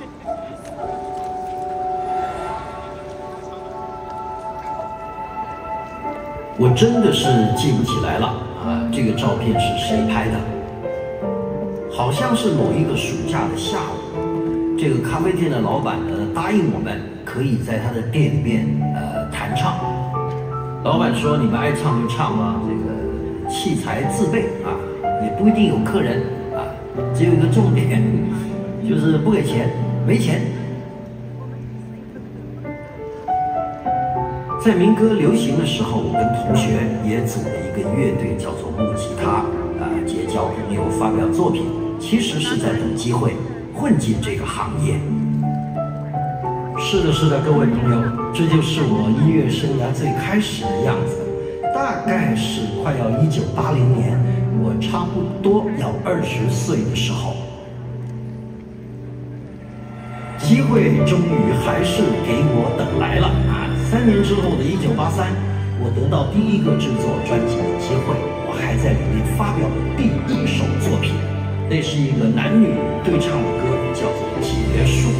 我真的是记不起来了啊，这个照片是谁拍的？好像是某一个暑假的下午，这个咖啡店的老板呢答应我们可以在他的店里面弹唱。老板说你们爱唱就唱吧，这个器材自备啊，也不一定有客人啊，只有一个重点就是不给钱，没钱。在民歌流行的时候，我跟同学也组了一个乐队，叫做木吉他结交朋友，发表作品，其实是在等机会混进这个行业。是的，是的，各位朋友，这就是我音乐生涯最开始的样子，大概是快要1980年，我差不多要20岁的时候。机会终于还是给我等来了啊！3年之后的1983，我得到第一个制作专辑的机会，我还在里面发表了第1首作品，那是一个男女对唱的歌，叫做《结束》。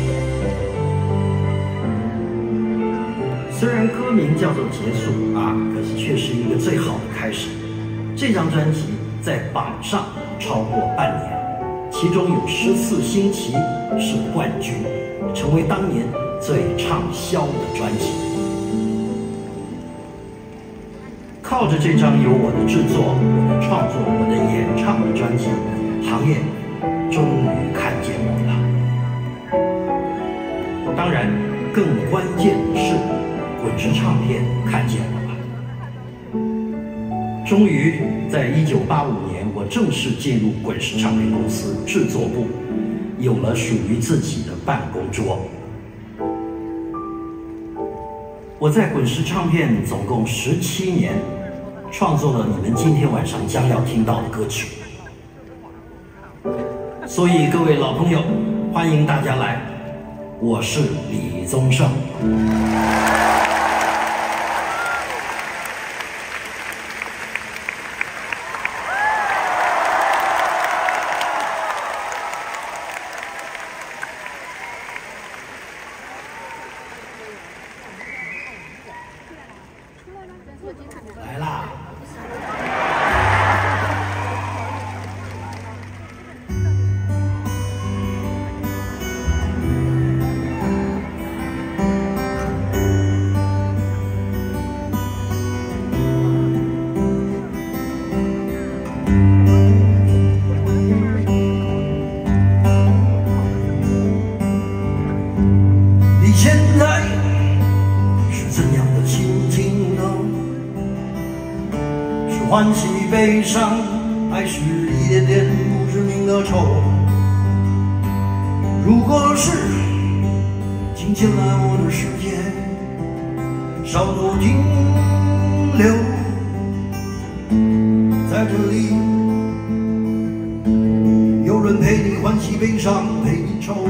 虽然歌名叫做结束啊，可是却是一个最好的开始。这张专辑在榜上超过半年，其中有14星期是冠军，成为当年最畅销的专辑。靠着这张由我的制作、我的创作、我的演唱的专辑，行业终于看见我了。当然，更关键的是，滚石唱片看见我了。终于在1985年，我正式进入滚石唱片公司制作部，有了属于自己的办公桌。我在滚石唱片总共17年，创作了你们今天晚上将要听到的歌曲。所以各位老朋友，欢迎大家来，我是李宗盛。来啦！你现在是怎样的心情呢？欢喜悲伤，还是一点点不知名的愁？如果是请进来我的世界，稍作停留，在这里有人陪你欢喜悲伤，陪你愁。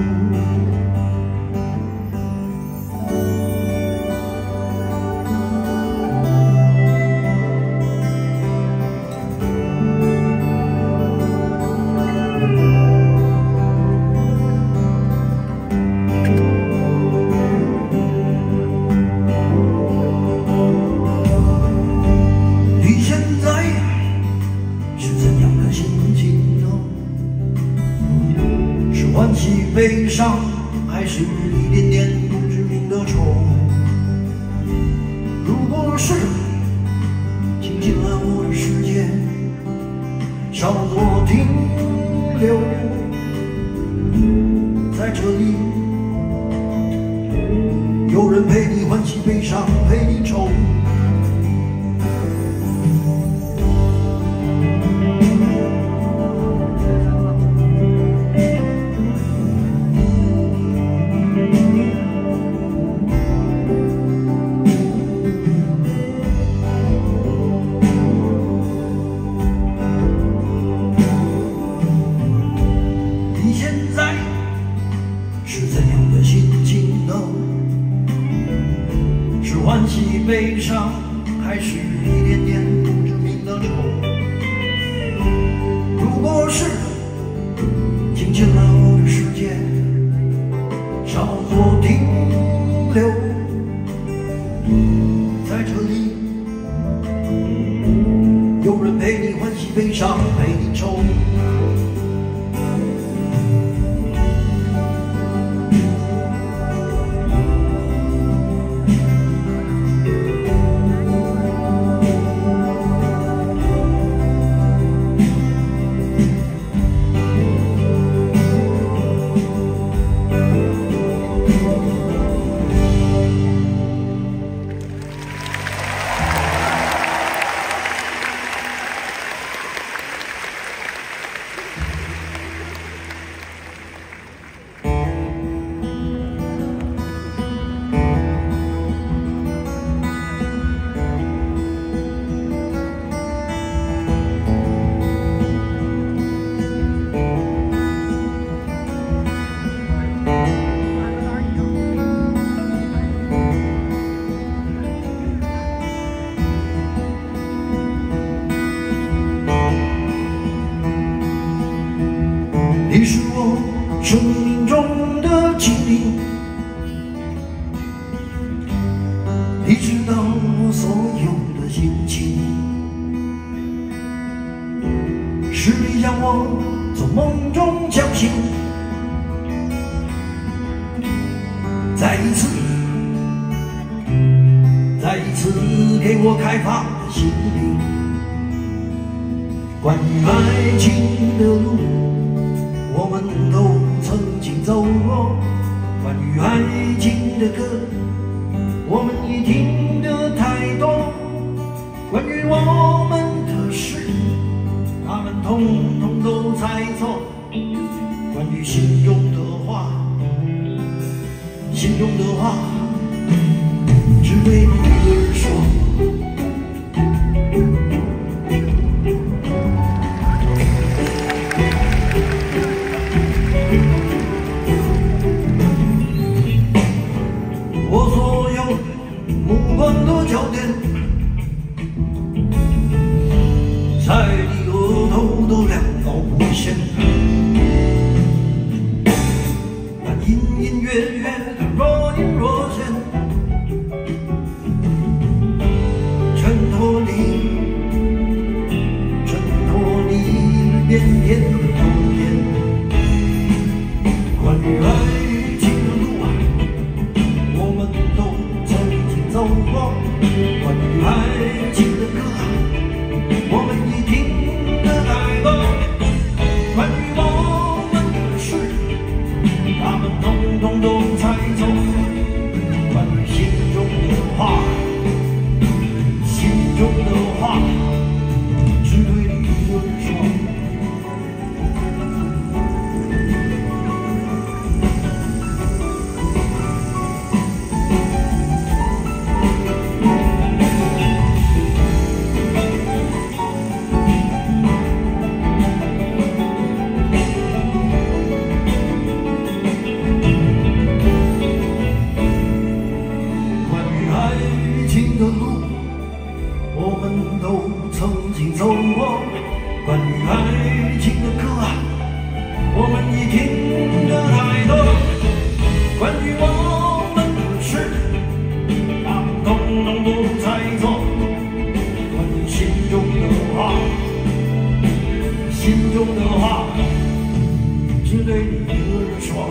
欢喜悲伤，还是一点点不知名的愁？如果是请进来我的世界，稍作停留，在这里有人陪你欢喜悲伤，陪你愁。欢喜悲伤，还是一点点不知名的愁？如果是请进来我的世界， 悲愁。你是我生命中的精灵，你知道我所有的心情，是你将我从梦中叫醒，再一次给我开放的心灵。关于爱情的路，我们都曾经走过，关于爱情的歌，我们已听得太多，关于我们的事，他们统统都猜错。关于心中的话，只对你而说。的焦点在你额头的两道弧线，那隐隐约约的若隐若现，衬托你翩翩的容颜。关于爱情的路啊，我们都曾经走过。关于爱情的歌啊，我们已听得太多。关于我们的事，他们统统都猜错。关于心中的话，只对你而说。我们都曾经走过，关于爱情的歌啊，我们已听得太多。关于我们的事，他们统统都猜错。关于心中的话，只对你而说。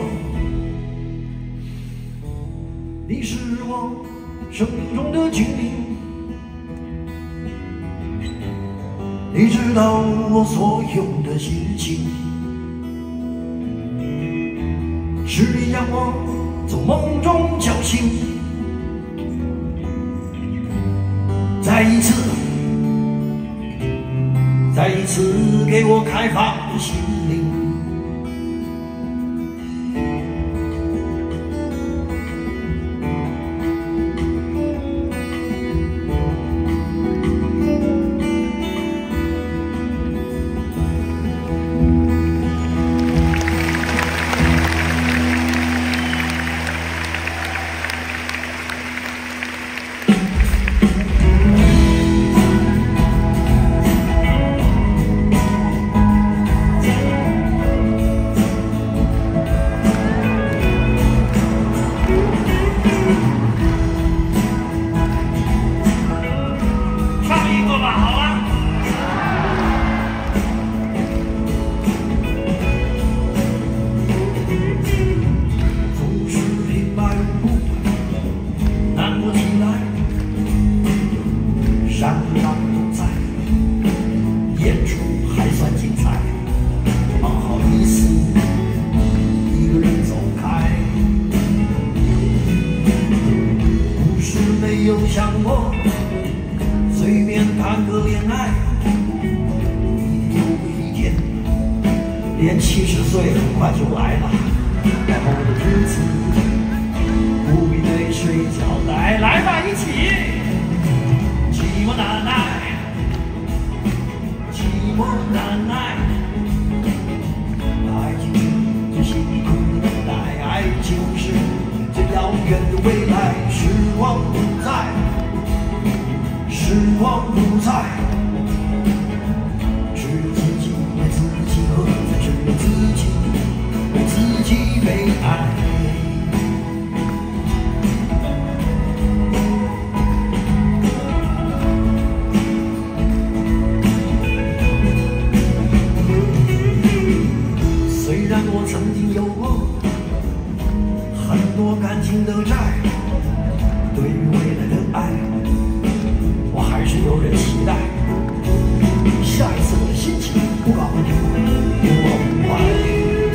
你是我生命中的精灵，你知道我所有的心情，是你将我从梦中叫醒，再一次给我开放的心灵。 岁很快就来了，然后的日子不必对谁交代，来吧，一起，寂寞难耐，寂寞难耐，爱情是最辛苦的等待，爱情是最遥远的未来，时光不再，时光不再。 被爱，虽然我曾经有过很多感情的债，对于未来的爱，我还是有点期待。下一次我的心情不高不坏。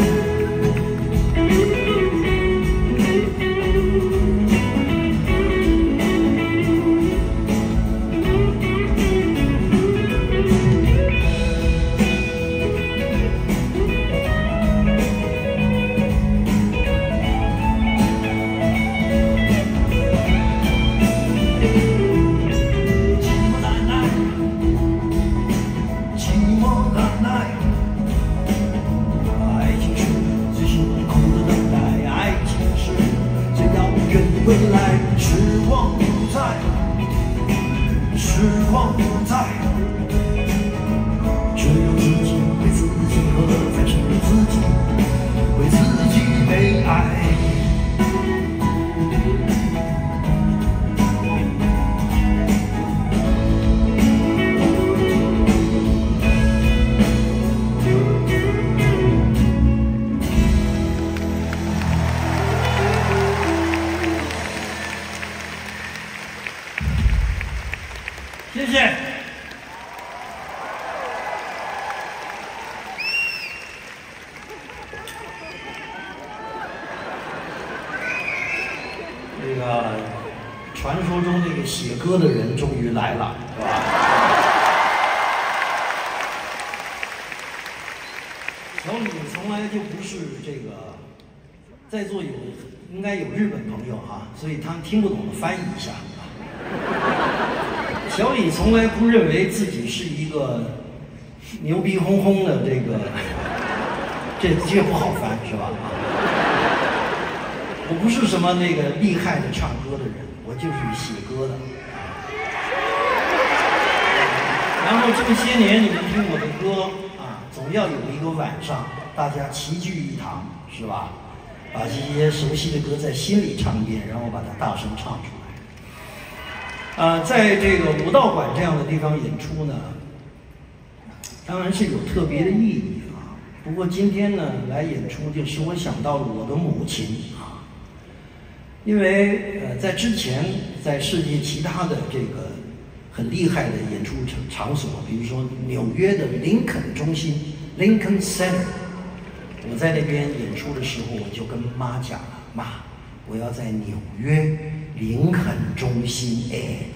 未来，时光不再，时光不再，只有自己为自己喝，才只有自己为自己被爱。谢谢。这个传说中这个写歌的人终于来了，是吧？小李从来就不是这个，在座应该有日本朋友哈，所以他们听不懂的翻译一下。小李从来不认为自己是一个牛逼哄哄的这个，这不好翻是吧？我不是什么那个厉害的唱歌的人，我就是写歌的。然后这么些年你们听我的歌啊，总要有一个晚上大家齐聚一堂，是吧？把这些熟悉的歌在心里唱一遍，然后把它大声唱出来。 在这个武道馆这样的地方演出呢，当然是有特别的意义啊。不过今天呢来演出，就使我想到了我的母亲啊，因为在之前在世界其他的这个很厉害的演出场所，比如说纽约的林肯中心 （Lincoln Center）， 我在那边演出的时候，我就跟妈讲了，妈，我要在纽约。 林肯中心，哎，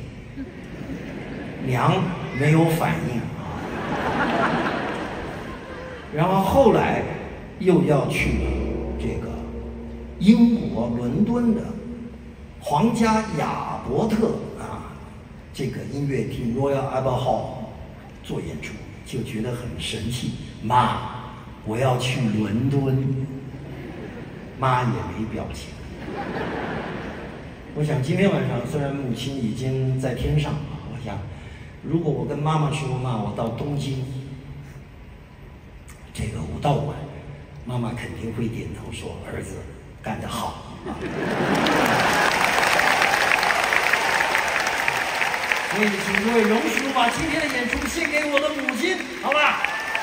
娘没有反应啊。然后后来又要去这个英国伦敦的皇家亚伯特啊这个音乐厅 Royal Albert Hall 做演出，就觉得很神气。妈，我要去伦敦。妈也没表情。我想今天晚上虽然母亲已经在天上啊，我想如果我跟妈妈说，妈，我到东京这个武道馆，妈妈肯定会点头说，儿子干得好。所以请各位荣叔把今天的演出献给我的母亲，好吧？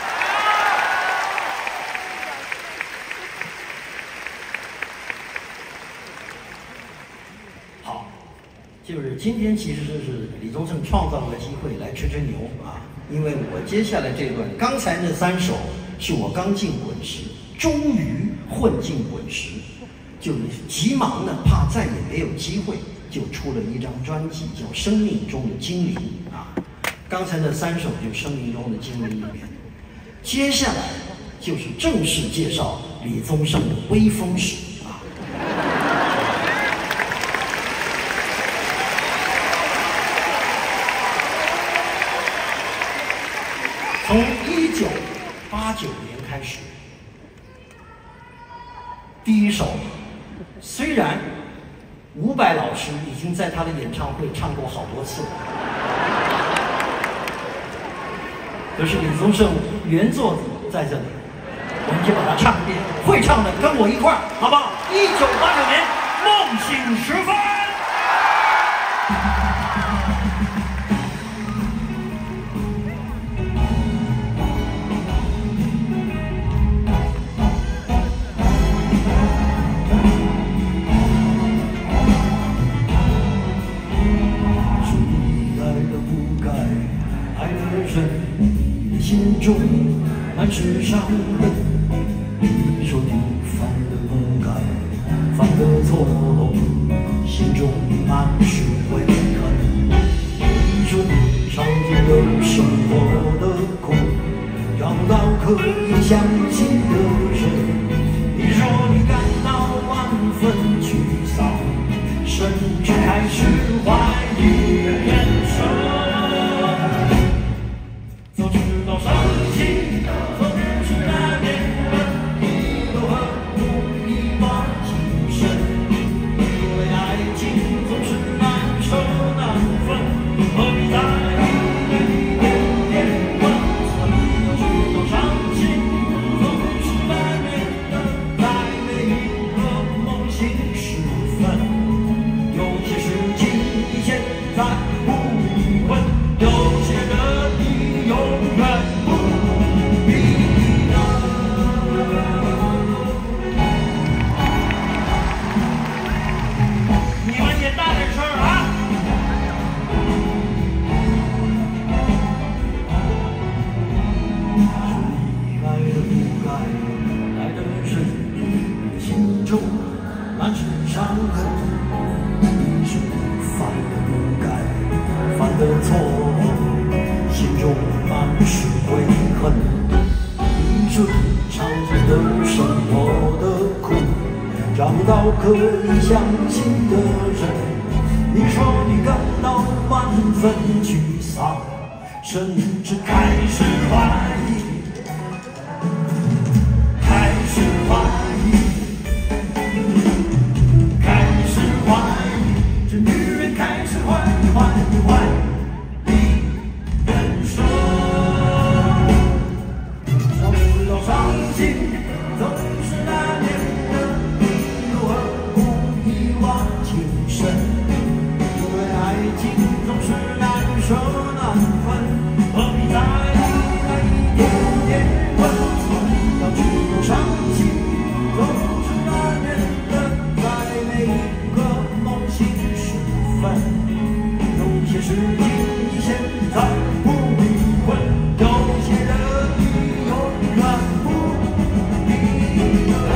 好，就是今天其实是李宗盛创造了机会来吹吹牛啊，因为我接下来这段，刚才那3首是我刚进滚石，终于混进滚石，就是急忙的怕再也没有机会。就出了一张专辑，叫《生命中的精灵》啊。刚才那3首就《生命中的精灵》里面，接下来就是正式介绍李宗盛的威风史啊。从1989年开始，第一首，虽然伍佰老师已经在他的演唱会唱过好多次了，可是李宗盛原作在这里，我们就把它唱一遍，会唱的跟我一块儿，好不好？1989年，梦醒时分。心中满是伤痕，你说你犯的不该，犯的错，心中满是悔恨。你说你尝尽了生活的苦，找不到可以相信的人。你说你感到万分沮丧，甚至开始怀疑人生。伤心总是难免的，你都何苦一往情深？因为爱情总是难舍难分，何必在意那一点点温存？我知道伤心总是难免的，在每一个梦醒时分，有些事情你现在不理会，有些人你永远。满是伤痕，你说你犯的不该，犯的错，心中满是悔恨。你说你尝尽了生活的苦，找不到可以相信的人。你说你感到万分沮丧，甚至开始怀疑，开始怀疑。这女人开始怀疑人生，早知道伤心总是难免的，你又何苦一往情深？因为爱情总是难舍难分，何必在意那一点点温存？早知道伤心总是难免的，在每一个梦醒时分，有些事情你现在不理会，有些人你永远不理会。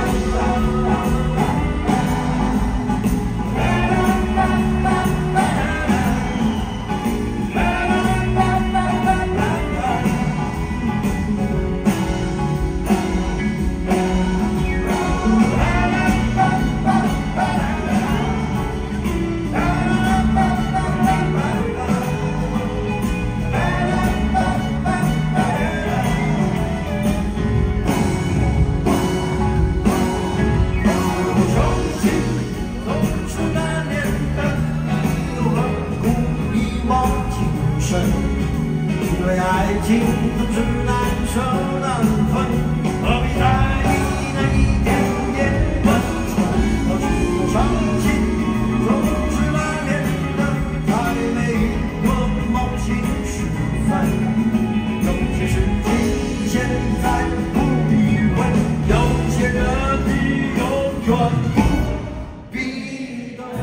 因为爱情总是难舍难分，何必在意那一点点温存？早知道伤心总是难免的，在每一个梦醒时分，有些事情你现在不理会，有些人你永远不必得。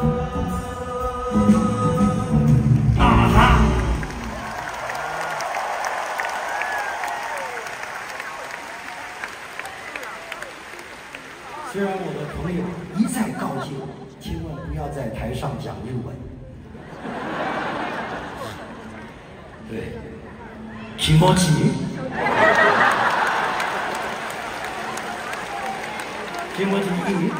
虽然我的朋友一再告诫我，千万不要在台上讲日文。对，気持ち。 经不起一，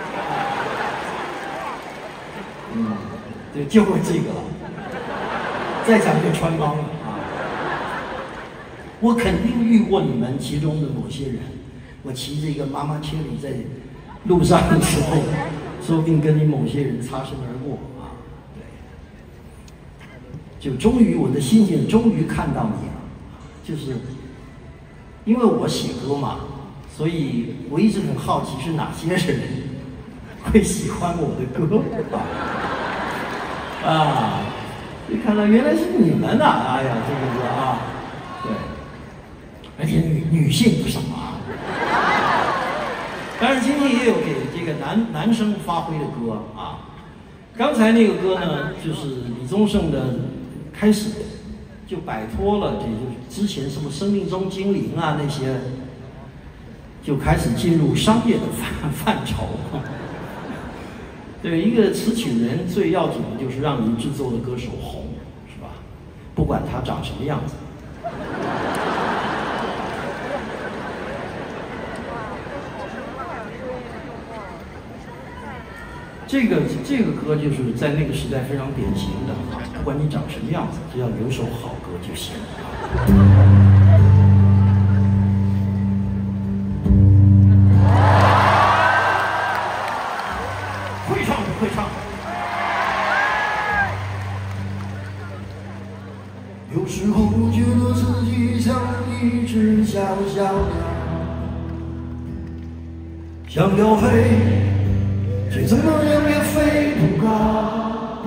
对，就会这个了。再讲就穿帮了啊！我肯定遇过你们其中的某些人。我骑着一个妈妈车里在路上的时候，说不定跟你某些人擦身而过啊。对，就终于我的心情终于看到你了，就是因为我写歌嘛，所以我一直很好奇是哪些人会喜欢我的歌啊。一看到原来是你们呐！哎呀，这个歌啊，对，而且女性不少啊。当然今天也有给这个男生发挥的歌啊。刚才那个歌呢，就是李宗盛的开始，就摆脱了这就是之前什么生命中精灵啊那些，就开始进入商业的范畴。对，一个词曲人最要紧的就是让你制作的歌手红，是吧？不管他长什么样子。这个歌就是在那个时代非常典型的啊，不管你长什么样子，只要有首好歌就行。会唱。有时候觉得自己像一只小小鸟，想要飞，却怎么样也飞不高。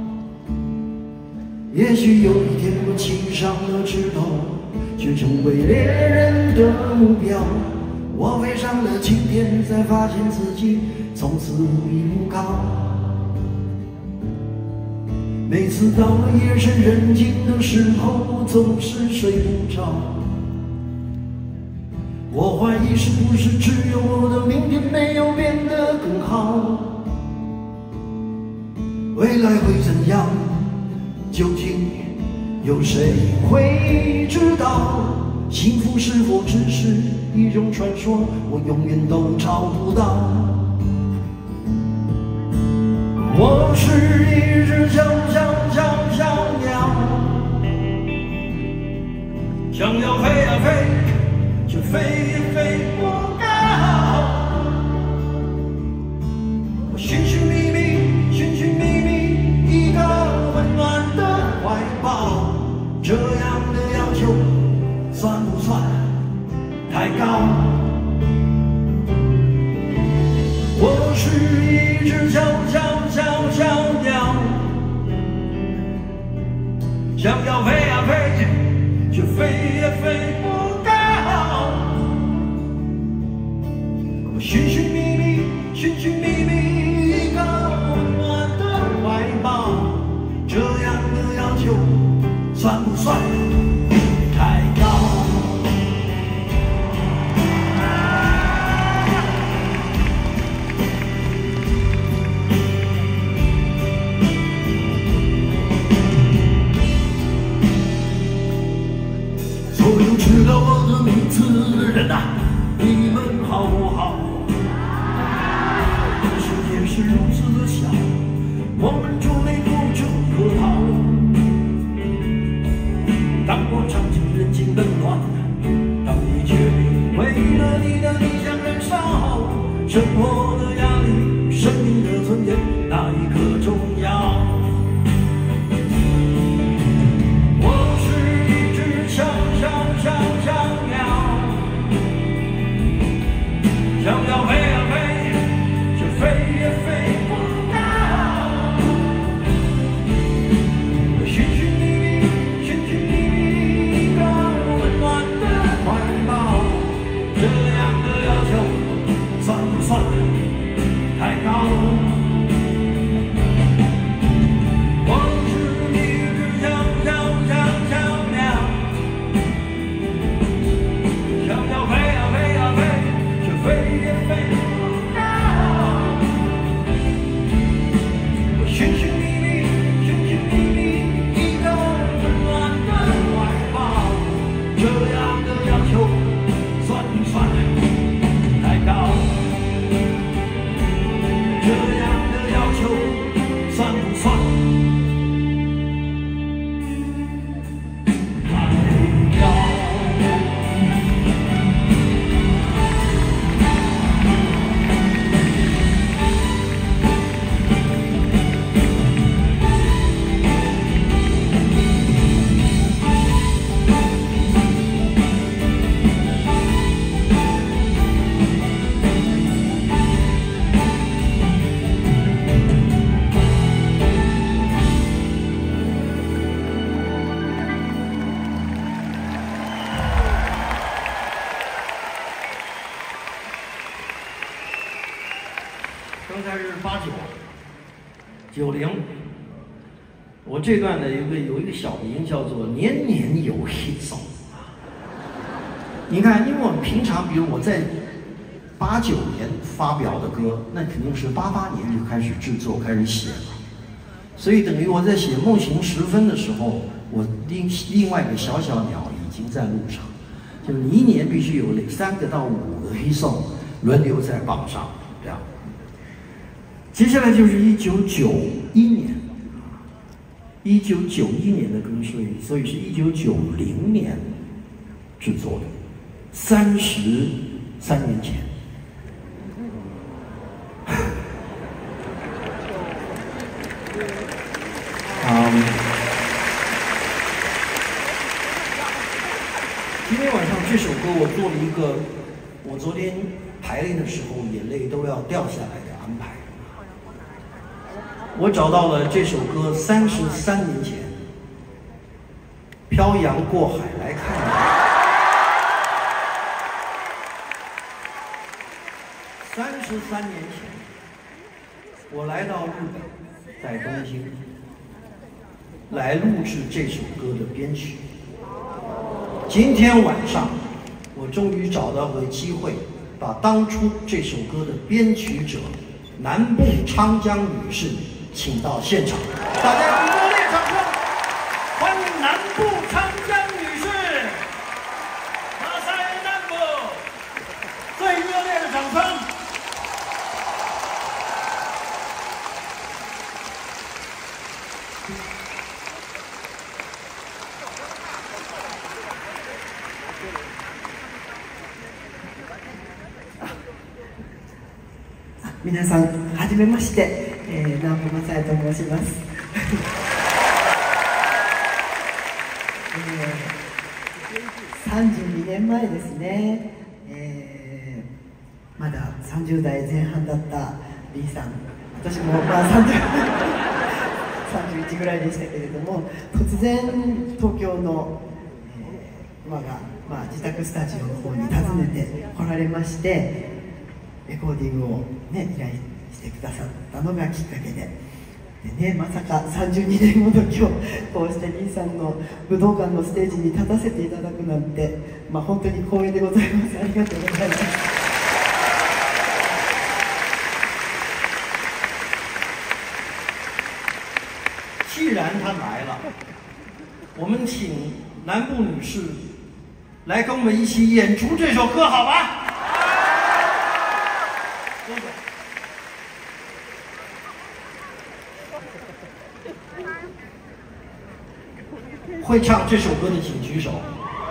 也许有一天我栖上了枝头，却成为猎人的目标。我飞上了青天，才发现自己从此无依无靠。每次到了夜深人静的时候，总是睡不着。我怀疑是不是只有我的明天没有变得更好？未来会怎样？究竟有谁会知道？幸福是否只是一种传说？我永远都找不到。我是一只小鸟，想要飞啊飞，却飞也飞不高。我寻寻觅觅一个温暖的怀抱，这样的要求算不算太高？我是一只小鸟，想要飞啊飞，却飞也飞不高。我寻寻觅觅一个温暖的怀抱，这样的要求算不算太高？所有知道我的名字的人啊，你们好不好？这世界是如此的小，我们筑内不就可逃？当我尝尽人间冷暖，当你决定为了你的理想燃烧，生活的压力，生命的尊严，哪一刻重要？我是一只小鸟，想要飞啊飞，却飞也飞不高。我寻寻觅觅一个温暖的怀抱，这样的要求算不算太高？我是一只小鸟，想要飞啊飞，却飞也飞不高。我寻寻觅觅一个温暖的怀抱，这样的要求算不算太高？ 这样的要求算不算？刚才是89、90，我这段呢有一个小名叫做年年有 hit song。你看，因为我们平常，比如我在89年发表的歌，那肯定是88年就开始制作、开始写了，所以等于我在写《梦醒时分》的时候，我另外一个小小鸟已经在路上，就是你一年必须有3个到5个 hit song 轮流在榜上，这样。接下来就是1991年，1991年的歌，所以是1990年制作的，33年前。今天晚上这首歌我做了一个，我昨天排练的时候眼泪都要掉下来的安排。我找到了这首歌33年前，漂洋过海来看你。33年前，我来到日本，在东京，来录制这首歌的编曲。今天晚上，我终于找到个机会，把当初这首歌的编曲者南部昌江女士请到现场，大家用热烈掌声欢迎南部昌江女士！马赛南部，最热烈的掌声！ 皆さん、はじめまして、南部雅也と申します。32年前ですね、まだ30代前半だった B さん、私も31ぐらいでしたけれども、突然東京の、我が、自宅スタジオの方に訪ねて来られまして、レコーディングを、依頼してくださったのがきっかけで、まさか32年後の今日、こうして兄さんの武道館のステージに立たせていただくなんて、本当に光栄でございます。ありがとうございます。 既然他来了，我们请南部女士来跟我们一起演出这首歌，好吧？会唱这首歌的请举手。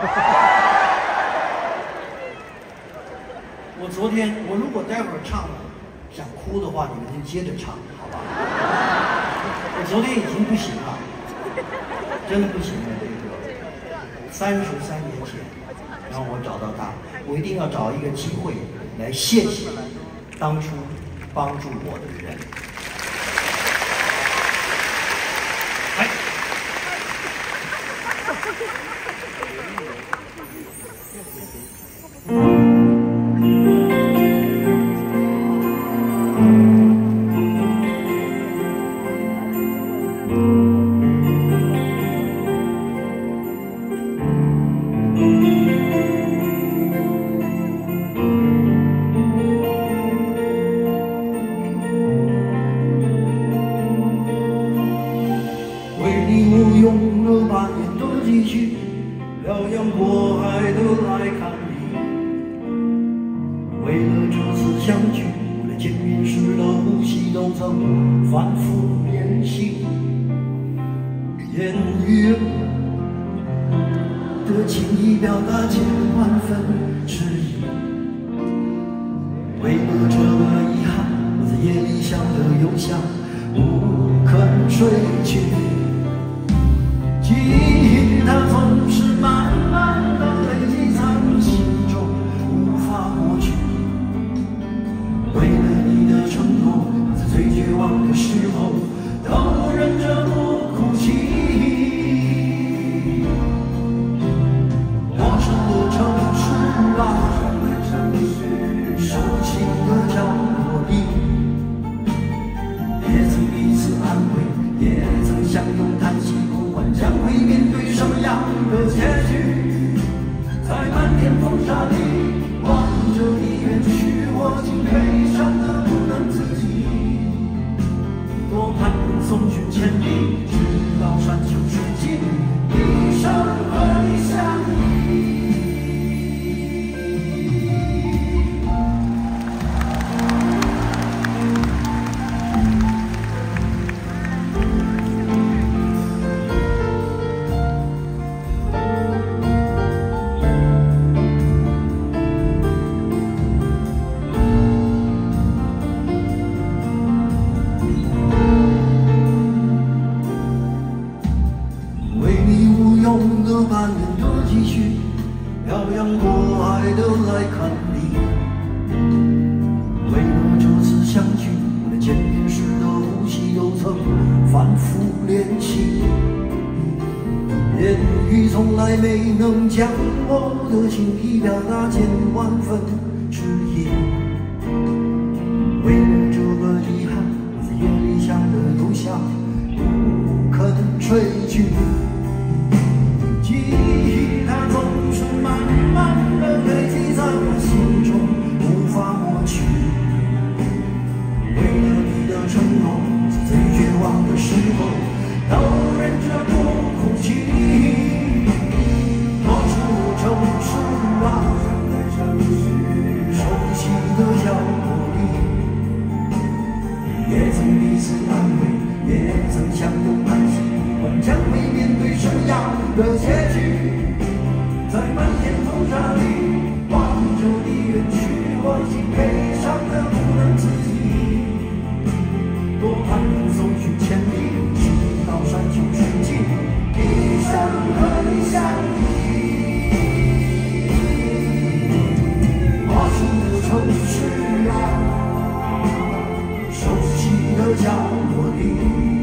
我如果待会儿唱了想哭的话，你们就接着唱，好吧？我昨天已经不行了，真的不行了。这个33年前，然后我找到他，我一定要找一个机会来谢谢当初帮助我的人。为了这次相聚，为了见面时的反复练习，言语的情意表达千万分之一。为了这个遗憾，我在夜里想了又想，不肯睡去。记忆它总是慢慢的累积在我心中，无法抹去。为了你的承诺，我在最绝望的时候都忍着不哭泣。陌生的城市啊，熟悉的角落里，也曾彼此安慰，也曾相拥叹息，不管将会面对什么样的结局。在漫天风沙里望着你远去，我竟悲伤得不能自己。多盼能送君千里，直到山穷水尽，一生和你相依。半年的积蓄，漂洋过海的来看你。为了这次相聚，我连见面时的呼吸都曾反复练习。言语从来没能将我的情意表达千万分之一。为了这个遗憾，我在夜里想了又想，不肯睡去。记忆它总是慢慢的累积在我心中，无法抹去。为了你的承诺，在最绝望的时候都忍着不哭泣。陌生的城市啊，熟悉的角落里，也曾彼此安慰，也曾相拥叹息，不管将会面对什么样的结局。在漫天风沙里望着你远去，我已经悲伤得不能自已。多盼能送君千里，直到山穷水尽，一生和你相依。陌生的城市啊，熟悉的角落里，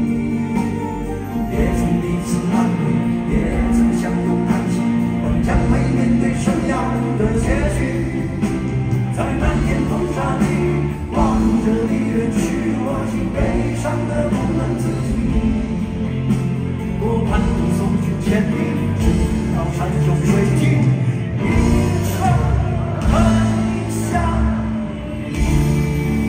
也曾彼此安慰，也曾相拥叹息，将会面对什么样的结局？在漫天风沙里望着你远去，我竟悲伤得不能自已。多盼能送君千里，直到山穷水尽，一生和你相依。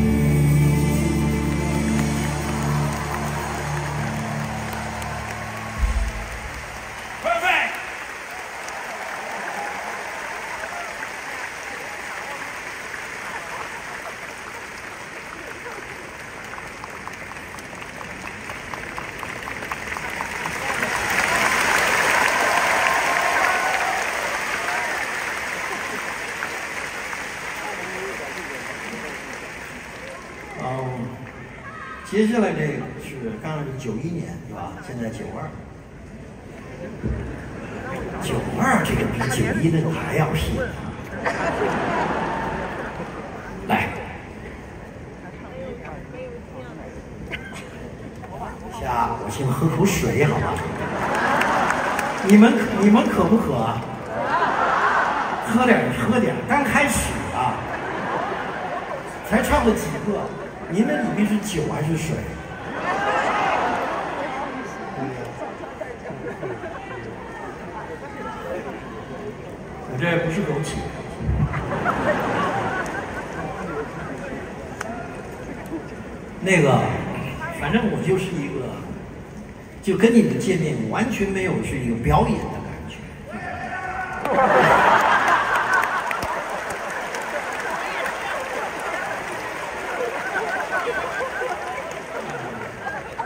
接下来这个是刚刚是91年是吧？现在92，92这个比91那个还要新。来，下我先喝口水好吧？你们渴不渴啊？喝点，刚开始啊，才唱了几个。您那里面是酒还是水？我这不是枸杞。那个，反正我就是一个，就跟你们见面完全没有是一个表演的感觉。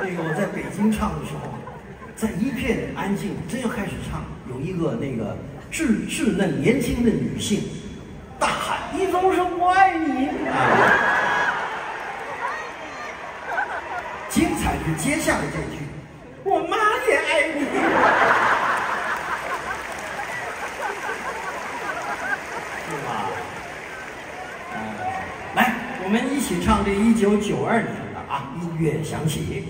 那个我在北京唱的时候，在一片安静，真要开始唱，有一个那个稚嫩年轻的女性大喊：“一中生，我爱你！”精彩是接下来这句：“我妈也爱你。”是吧？来，我们一起唱这1992年的啊，音乐响起。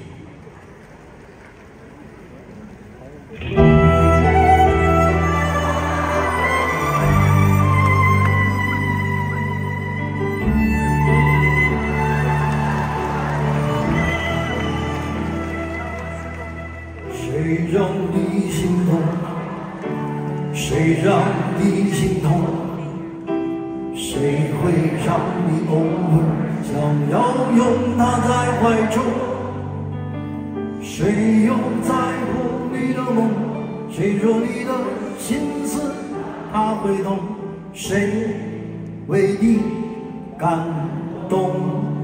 谁让你心痛？谁让你心痛？谁会让你偶尔想要拥他在怀中？谁又在乎你的梦？谁说你的心思他会懂？谁为你感动？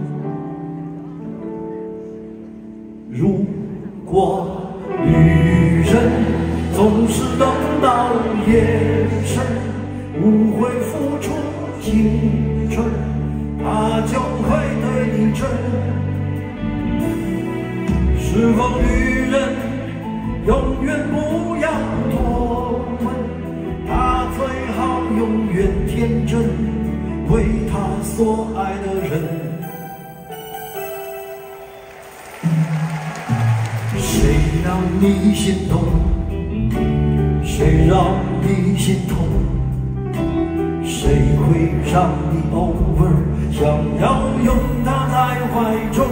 如果女人总是等到夜深，无悔付出青春，她就会对你真。是否女人永远不要多问，她最好永远天真，为她所爱的人。谁让你心痛？谁让你心痛？谁会让你偶尔想要拥她在怀中？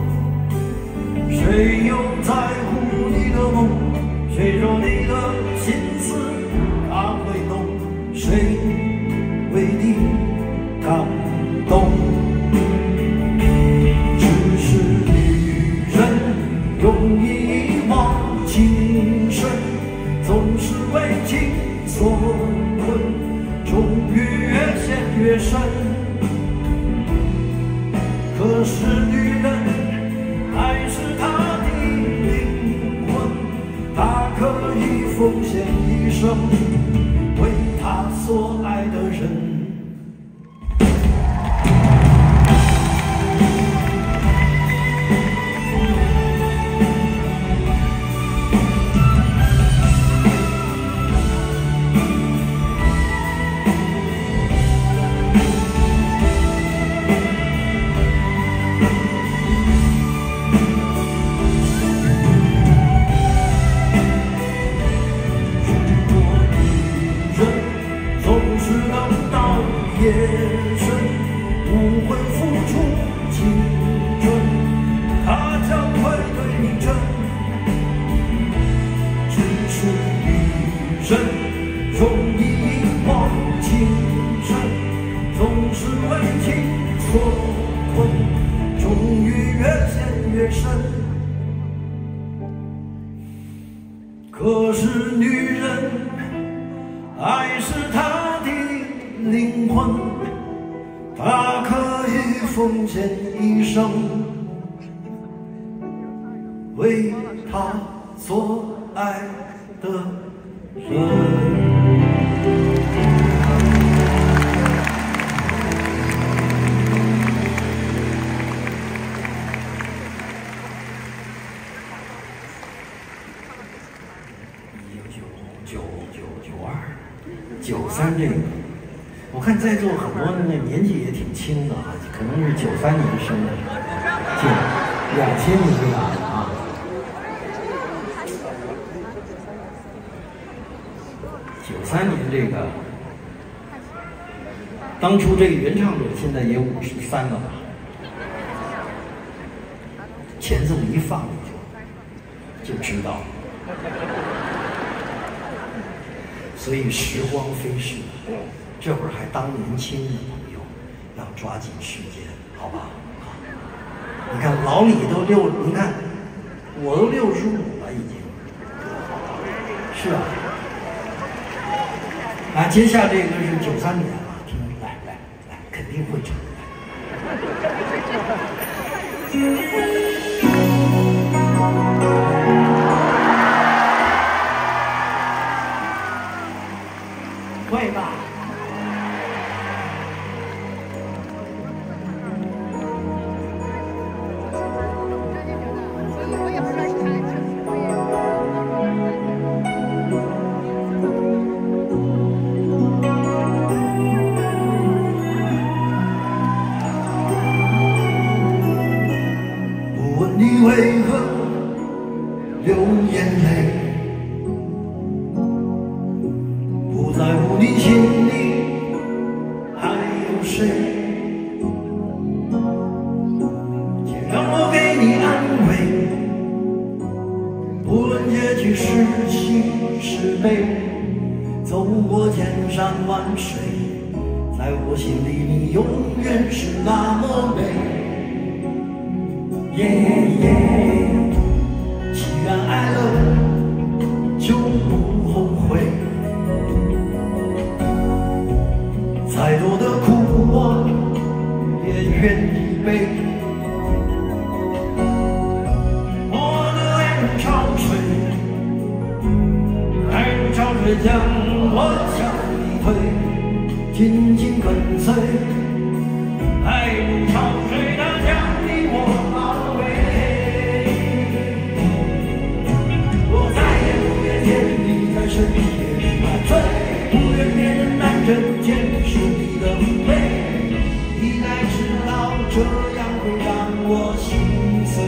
谁又在乎你的梦？谁说你的心思他会懂？谁为你感动？只是女人容易遗忘情深，总是为情所困，终于越陷越深。可是女人还是她的灵魂，她可以奉献一生，为她所爱的人。夜深无悔付出青春，他将会对你真。只是女人容易遗忘青春，总是为情所困，终于越陷越深。可是女人爱是她的灵魂，她可以奉献一生，为她所爱的人。1992、93这个。我看在座很多那年纪也挺轻的啊，可能是93年生的，就2000年的啊。93年这个，当初这个原唱者现在也53了吧？前奏一放就知道了。所以时光飞逝，这会儿还当年轻的朋友，要抓紧时间，好吧？你看老李都你看我都65了已经，是啊。啊，接下这个是93年啊，听，来，肯定会唱的。 你为何流眼泪？不在乎你心里还有谁？请让我给你安慰，不论结局是喜是悲，走过千山万水，在我心里你永远是那么美。既然爱了就不后悔，再多的苦我也愿意背。我的爱如潮水，爱如潮水将我向你推，紧紧跟随。爱如潮水，它将你我包围。我再也不愿见你在深夜买醉，不愿别人男人见出你的妩媚。你该知道这样会让我心碎。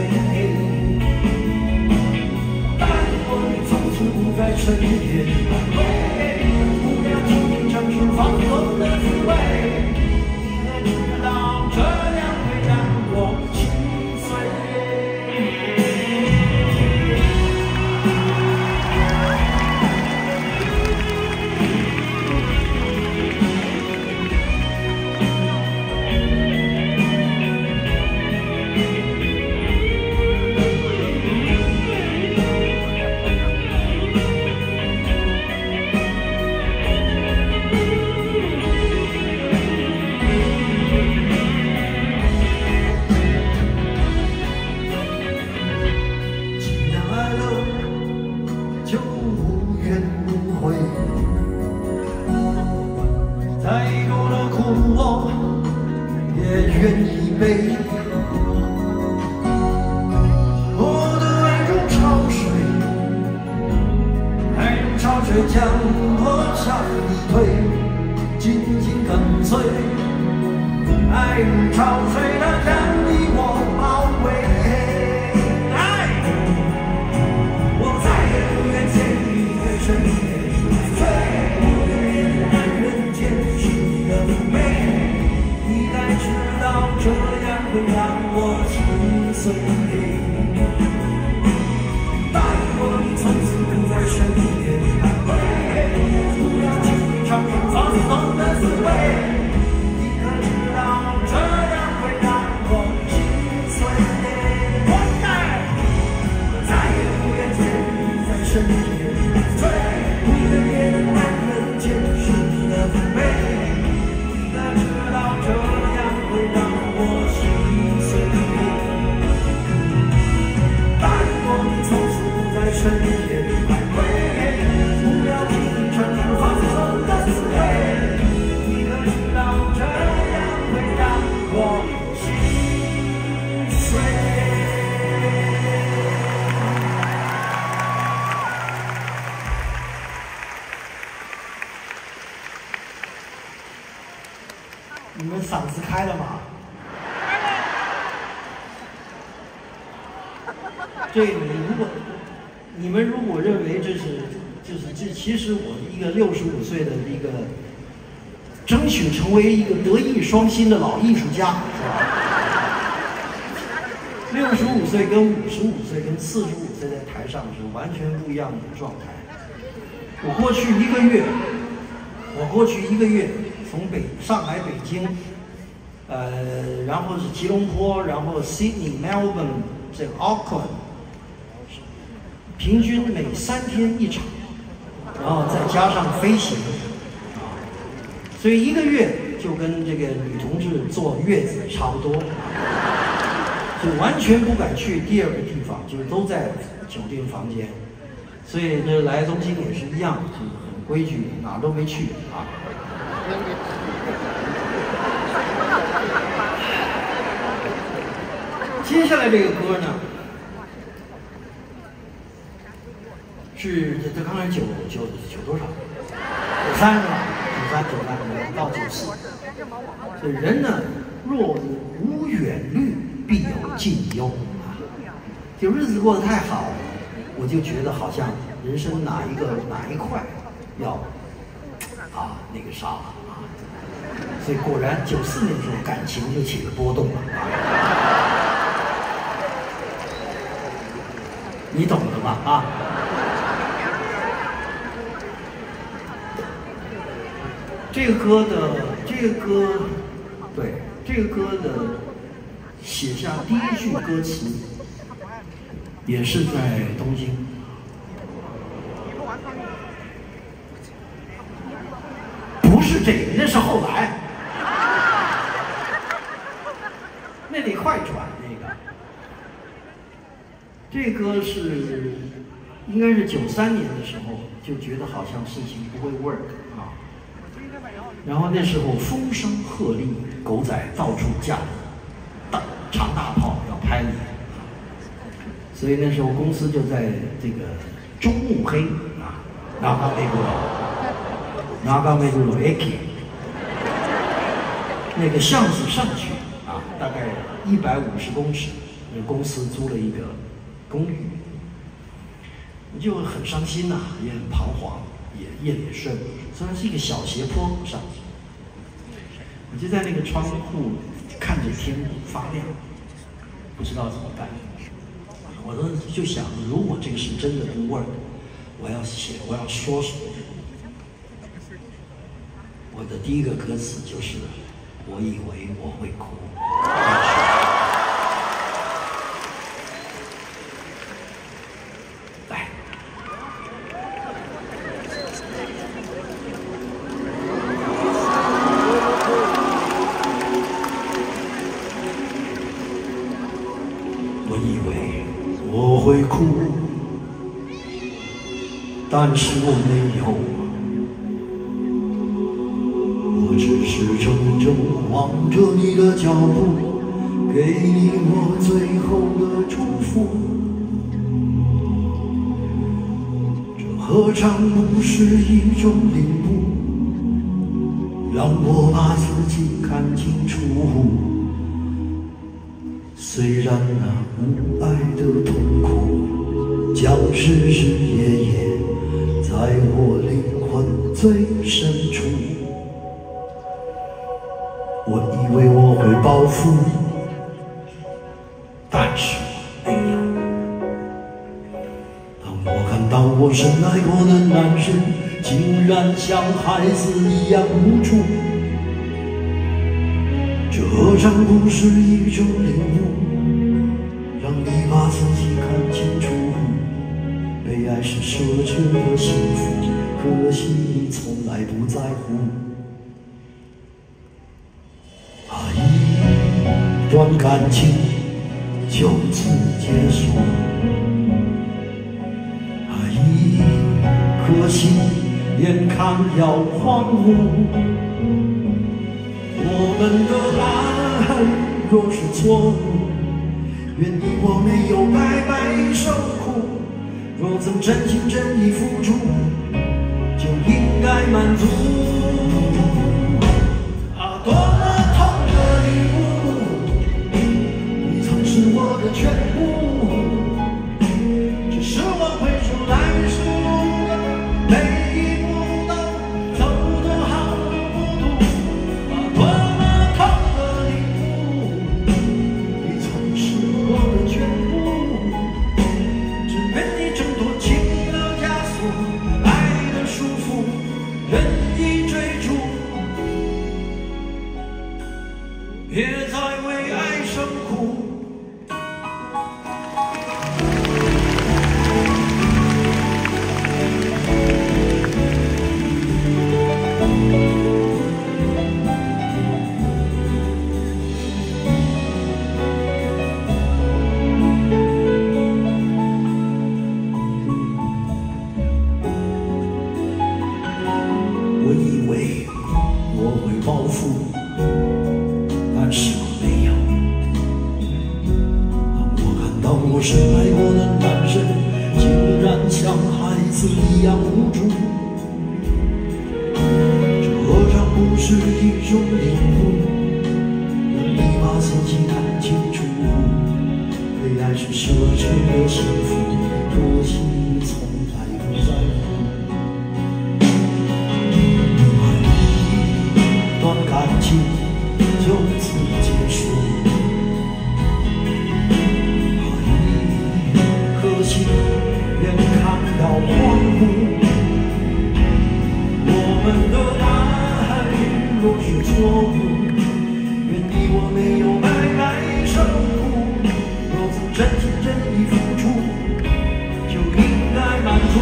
但我从此不再深夜买醉，不要轻轻尝试放纵的滋味。这样会让我心碎。将我向你推，紧紧跟随。爱如潮水，它将你我包围。我再也不愿见你在深夜买醉，不愿别的男人见识你的妩媚。你该知道这样会让我心碎。但我你从此不再深夜买醉。放纵的滋味，你可知道这样会让我心碎？我再也不愿见你在深夜买醉，不愿别的男人见识你的妩媚。你可知道这样会让我心碎？但我你从此不再深夜买醉，不要轻易尝试放纵的滋味。 你们嗓子开了吗？这你们如果认为这其实我一个65岁的一个争取成为一个德艺双馨的老艺术家，是吧？65岁跟55岁跟45岁在台上是完全不一样的状态。我过去一个月从上海、北京，然后是吉隆坡，然后 Sydney、Melbourne， 这个 Auckland， 平均每3天1场，然后再加上飞行，所以1个月就跟这个女同志坐月子差不多，就完全不敢去第二个地方，就是都在酒店房间。所以这来东京也是一样，就很规矩，哪都没去啊。接下来这个歌呢，是这刚才九多少？93是吧？93到94。这人呢，若无远虑，必有近忧啊。 就日子过得太好，我就觉得好像人生哪一块要那个啥了啊。所以果然94年的时候感情就起了波动了你懂的吧啊？这个歌的写下第一句歌词，也是在东京。不是这个，那是后来，那得快转那个。这歌是应该是93年的时候就觉得好像事情不会 work 啊。然后那时候风声鹤唳，狗仔到处架长大炮要拍你，所以那时候公司就在这个中目黑中目黒駅那个巷子上去大概150公尺，那公司租了一个公寓，我就很伤心也很彷徨，夜里也睡不着。虽然是一个小斜坡上去，我就在那个窗户看着天发亮，不知道怎么办。我当时就想，如果这个是真的不 work， 我要说什么？我的第一个歌词就是：我以为我会哭。来。我以为我会哭，但是我没有，我只是怔怔望着你的脚步，给你我最后的祝福。这何尝不是一种领悟，让我把自己看清楚。虽然那无爱的痛苦将日日夜夜在我灵魂最深处，我以为我会报复，但是没有。当我看到我深爱过的男人竟然像孩子一样无助，这何尝不是一种领悟，让你把自己看清楚。被爱是奢侈的幸福，可惜你从来不在乎。一段感情就此结束，一颗心眼看要荒芜。我们的爱若是错误，愿你我没有白白受苦。若曾真心真意付出，就应该满足。多么痛的领悟，你曾是我的全部，只是我会说来时路的每一步都走得好孤独。多么痛的领悟，你曾是我的全部，只愿你挣脱情的枷锁，爱的束缚，任意追逐。别再为爱生苦。我以为我会报复，但是我没有。当我看到我深爱过的男人竟然像孩子一样无助，这何尝不是一种领悟，让你把自己看清楚。被未来是奢侈的幸福，可惜从来不在乎。一段感情就此结束，可惜眼看到荒芜。我们的爱若是错误，愿你我没有白白受苦。若曾真心真意付出，就应该满足。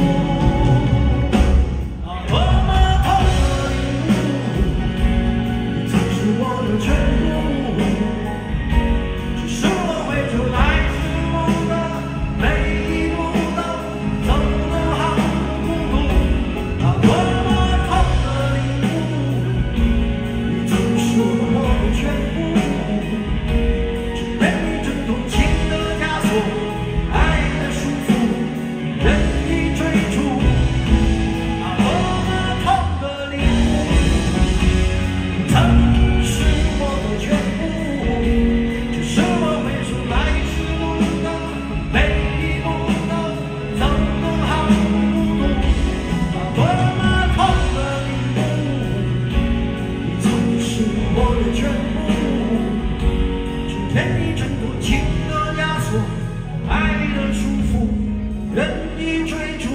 多么痛的领悟，你曾是我的全部，只是我会出来时路的每一步都走得好孤独。多么痛的领悟，你曾是我的全部，只愿你挣脱情的枷锁，爱的束缚，任意追逐。多么痛的领悟，曾是我的全部，只是我会出来时路的每一步都走得好孤独。多么痛的领悟，你曾是我的全部，只愿你挣脱情的枷锁，爱的束缚，任意追逐。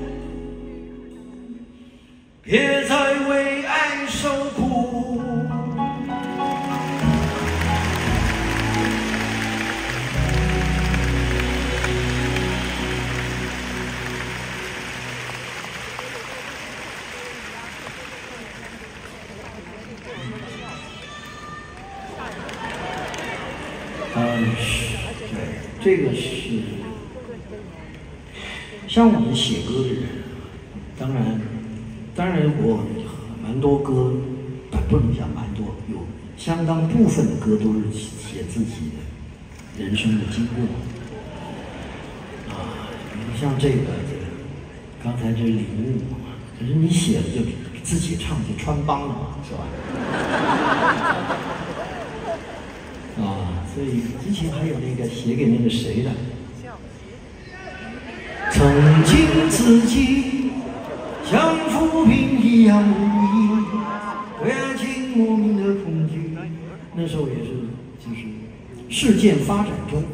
别再为爱受苦。对，这个是像我们写歌的人，当然我蛮多歌，不能讲蛮多，有相当部分的歌都是写自己的人生的经过。你像这个刚才这领悟，可是你写了就自己唱就穿帮了嘛，是吧？所以之前还有那个写给那个谁的，曾经自己像浮萍一样无依，对爱情莫名的恐惧。那时候也是就是事件发展中，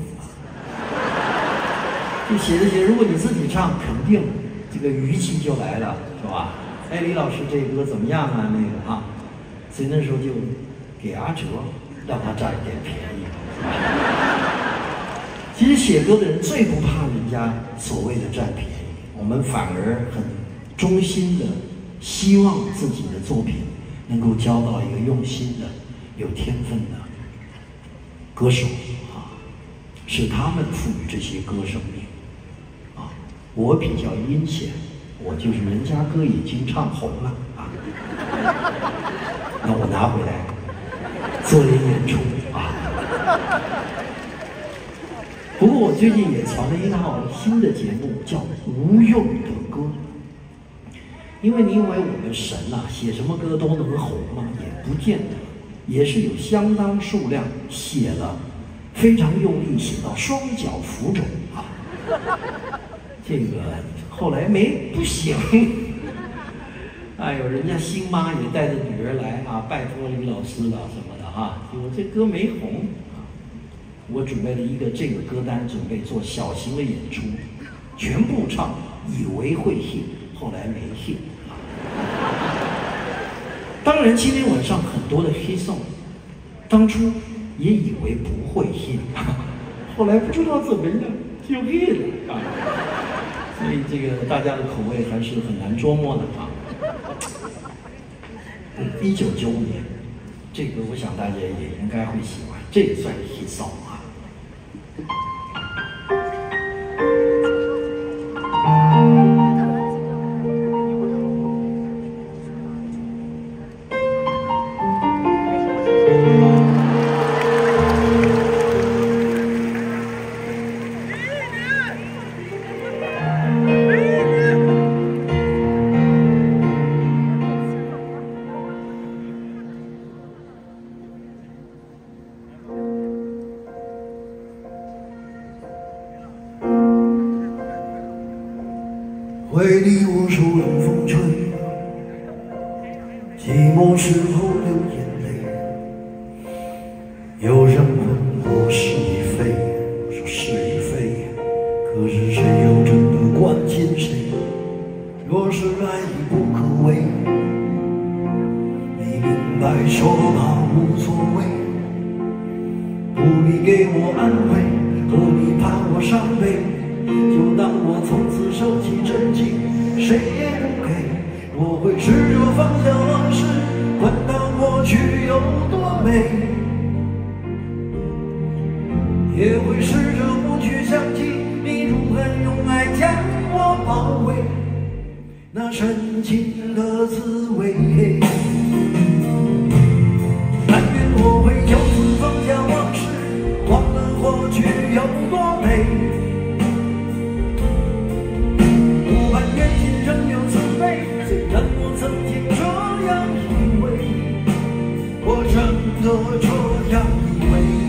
就写着写着，如果你自己唱，肯定这个语气就来了，是吧？哎，李老师这歌怎么样啊？那个啊，所以那时候就给阿哲让他占一点便宜。其实写歌的人最不怕人家所谓的占便宜，我们反而很衷心的希望自己的作品能够交到一个用心的、有天分的歌手是他们赋予这些歌生命我比较阴险，我就是人家歌已经唱红了那我拿回来做点演出不过我最近也传了一套新的节目，叫《无用的歌》。因为你以为我们神写什么歌都能红吗？也不见得，也是有相当数量写了，非常用力，写到双脚浮肿这个后来不行。哎呦，人家新妈也带着女儿来拜托李老师了什么的结果这歌没红我准备了一个这个歌单，准备做小型的演出，全部唱，以为会 hit， 后来没 hit。当然今天晚上很多的 hit song， 当初也以为不会 hit， 后来不知道怎么样就 hit 了所以这个大家的口味还是很难捉摸的1995年，这个我想大家也应该会喜欢，这也算是 hit song。 为你我受冷风吹，寂寞时候流眼泪。有人问我是与非，我说是与非，可是谁又真的关心谁？若是爱已不可为，你明白说吧无所谓，不必给我安慰，何必怕我伤悲？就当我从此收起真情，谁也不给。我会试着放下往事，管它过去有多美，也会试着不去想起你如何用爱将我包围，那深情的滋味。但愿我会就此放下往事，忘了过去有多美。但我曾经这样以为，我真的这样以为。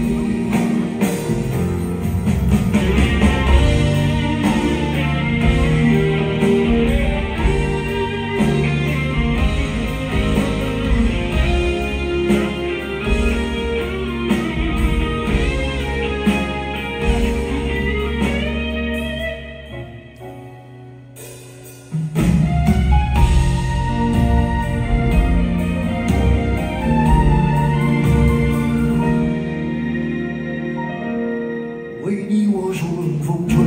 为你我受冷风吹，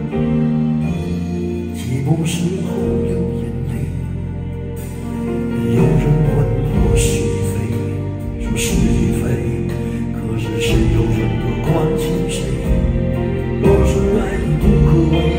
寂寞时候流眼泪。有人问我是与非，说是与非，可是谁又真的关心谁？若是爱已不可为，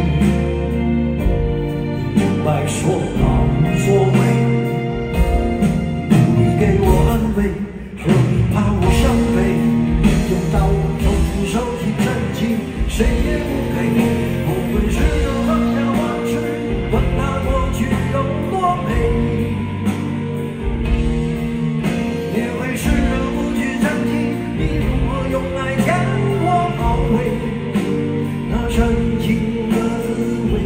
你明白说吧无所谓，不必给我安慰，何必怕我伤悲？就当我从此收起真情，谁也不给。我会试着放下往事，管它过去有多美，也会试着不去想起你如何用爱将我包围，那深情的滋味。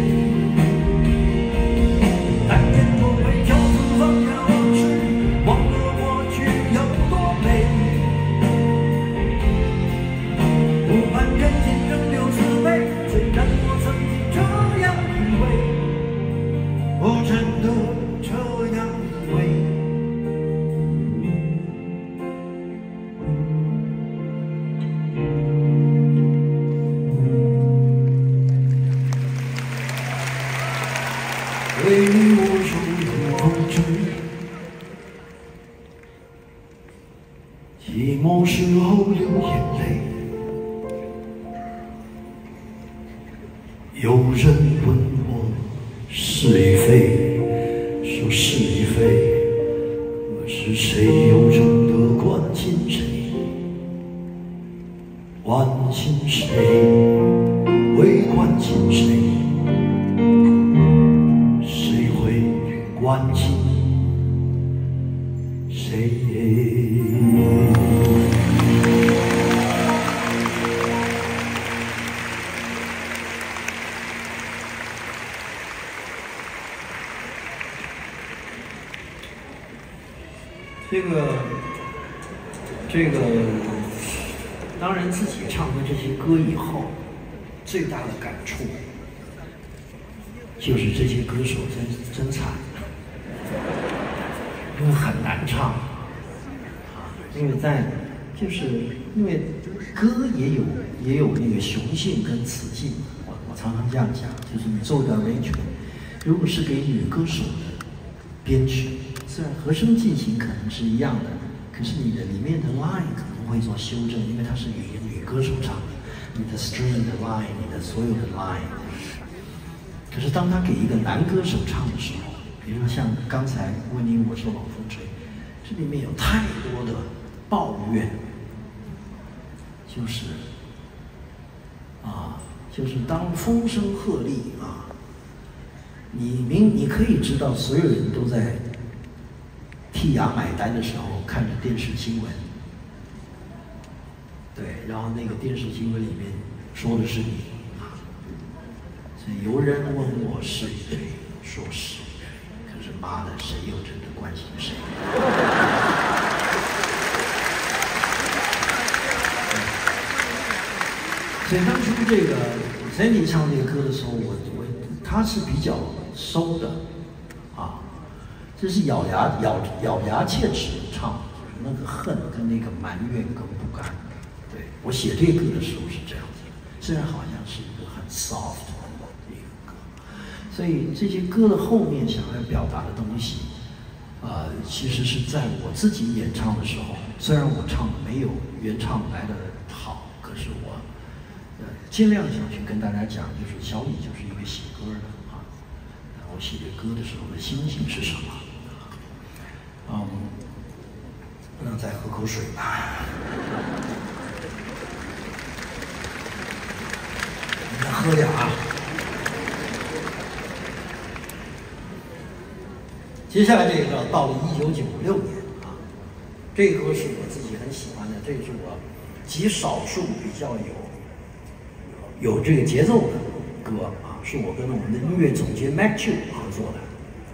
但愿我会就此放下往事，忘了过去有多美。不盼人间仍留慈悲，虽然我曾经这样以为，我真的这样以为。为你我受冷风吹，寂寞时候流眼泪。有人问我是与非，说是与非，可是谁又真的关心谁？关心谁？会关心谁？谁会关心谁？ 这个，当然自己唱完这些歌以后，最大的感触就是这些歌手真惨，因为很难唱，因为因为歌也有那个雄性跟雌性，我常常这样讲，就是你做个 arrangement， 如果是给女歌手的编曲，虽然和声进行可能是一样的，可是你的里面的 line 可能会做修正，因为它是女歌手唱的，你的 string 的 line， 你的所有的 line。可是当他给一个男歌手唱的时候，比如说像刚才为你我受冷风吹，这里面有太多的抱怨，就是当风声鹤唳啊，你可以知道所有人都在剔牙买单的时候看着电视新闻，对，然后那个电视新闻里面说的是你， 所以有人问我是谁，说是，可是妈的，谁又真的关心谁？所以当初这个 Sandy 唱这个歌的时候，他是比较收的，啊，这是咬牙切齿唱，就是那个恨跟那个埋怨跟不甘。对，我写这个歌的时候是这样子的，虽然好像是一个很 soft 的一个歌，所以这些歌的后面想要表达的东西，其实是在我自己演唱的时候，虽然我唱的没有原唱来的好，可是我尽量想去跟大家讲，就是小李就是一个写歌的啊，然后写这歌的时候的心情是什么？那再喝口水吧。再喝点啊。接下来这个到了1996年啊，这个歌是我自己很喜欢的，这是我极少数比较有这个节奏的歌啊，是我跟我们的音乐总监 Matthew 合作的。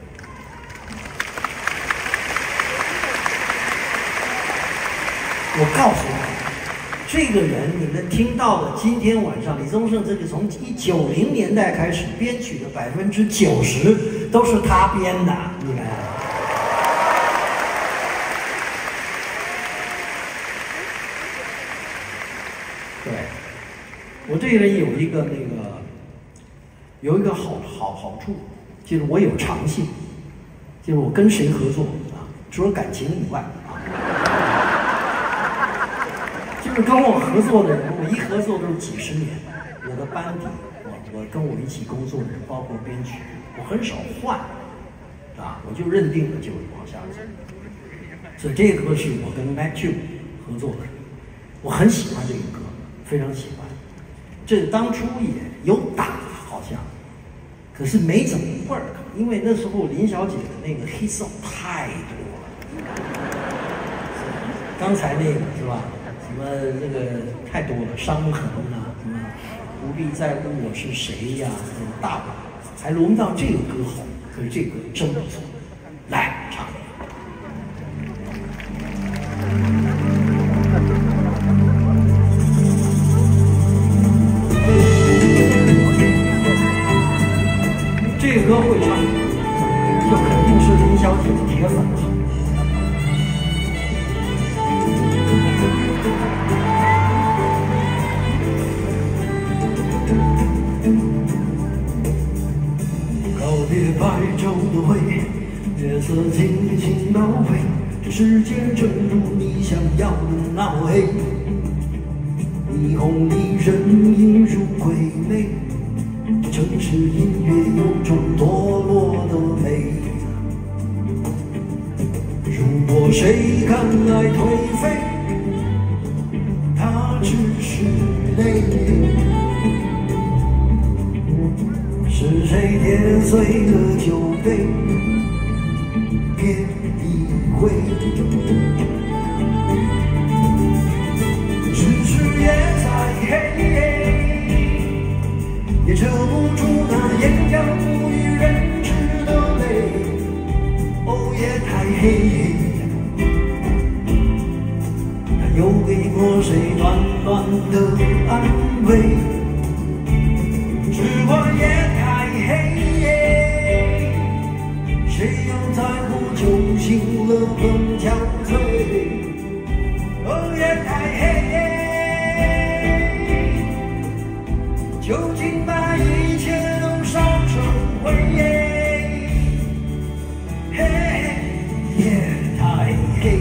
我告诉你，这个人你们听到的，今天晚上李宗盛这个从90年代开始编曲的90%都是他编的，你们。对，我这个人有一个好处，就是我有长性，就是我跟谁合作啊，除了感情以外啊。就是跟我合作的人，我一合作都是几十年。我的班底，我跟我一起工作的人，包括编曲，我很少换，啊，我就认定了就往下走。所以这个歌是我跟 Matthew 合作的，我很喜欢这个歌，非常喜欢。这个当初也有打，好像，可是没怎么work，因为那时候林小姐的那个hit song太多了。刚才那个是吧？什么那个太多了，伤痕啊，什么不必再问我是谁呀，大把，还轮不到这个歌好，可是这个真不错，来唱。这个歌会唱，就肯定是林小姐的铁粉了。 白昼的灰，月色轻轻描绘，这世界正如你想要的那么黑。霓虹里人影如鬼魅，这城市音乐有种堕落的美。如果谁敢来颓废，他只是累。是谁跌碎了酒杯？别理会。只是夜太黑，也遮不住那眼角不与人知的泪。哦，夜太黑，他又给过谁短短的安慰？只怪夜太黑，谁又在乎酒醒了更憔悴？哦，夜太黑，究竟把一切都烧成灰。嘿，夜太黑。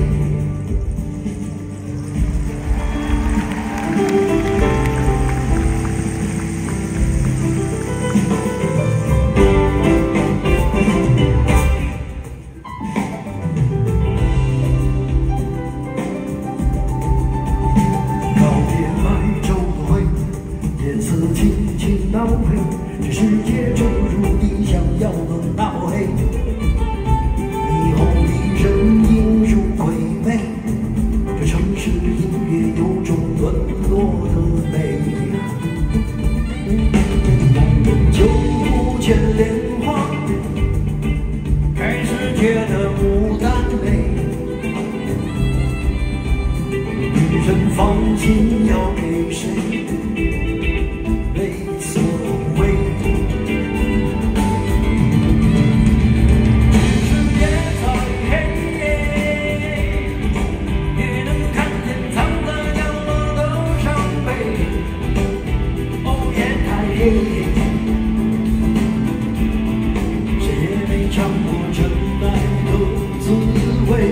这世界正如你想要的那么黑，霓虹里人影如鬼魅，这城市音乐有种沦落的美。梦中就谁也没尝过真爱的滋味，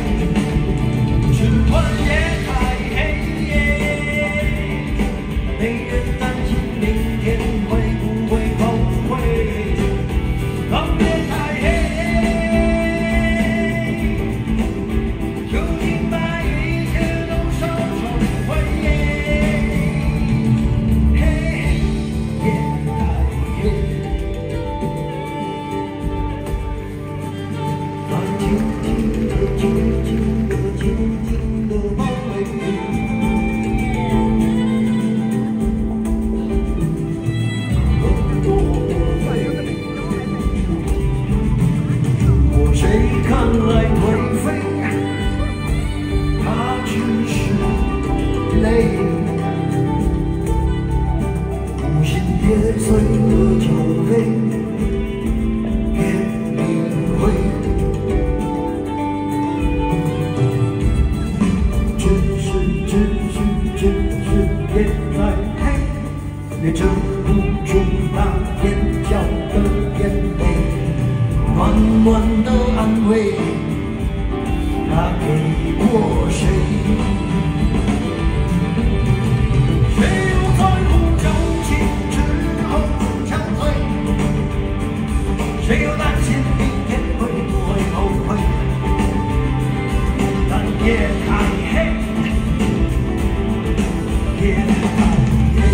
只管夜太黑，没人担心明天会不会后悔。当夜太黑，就明白一切都烧成灰。嘿，夜太黑，它静静地、静静地、静静地包围。谁看来颓废，他只是累。无心跌碎了酒杯，别理会。只是夜太黑，也遮不住那眼角的眼泪。暖暖的安慰，他给过谁？谁又在乎旧情之后憔悴？谁又担心明天会不会后悔？但夜太黑，夜太黑。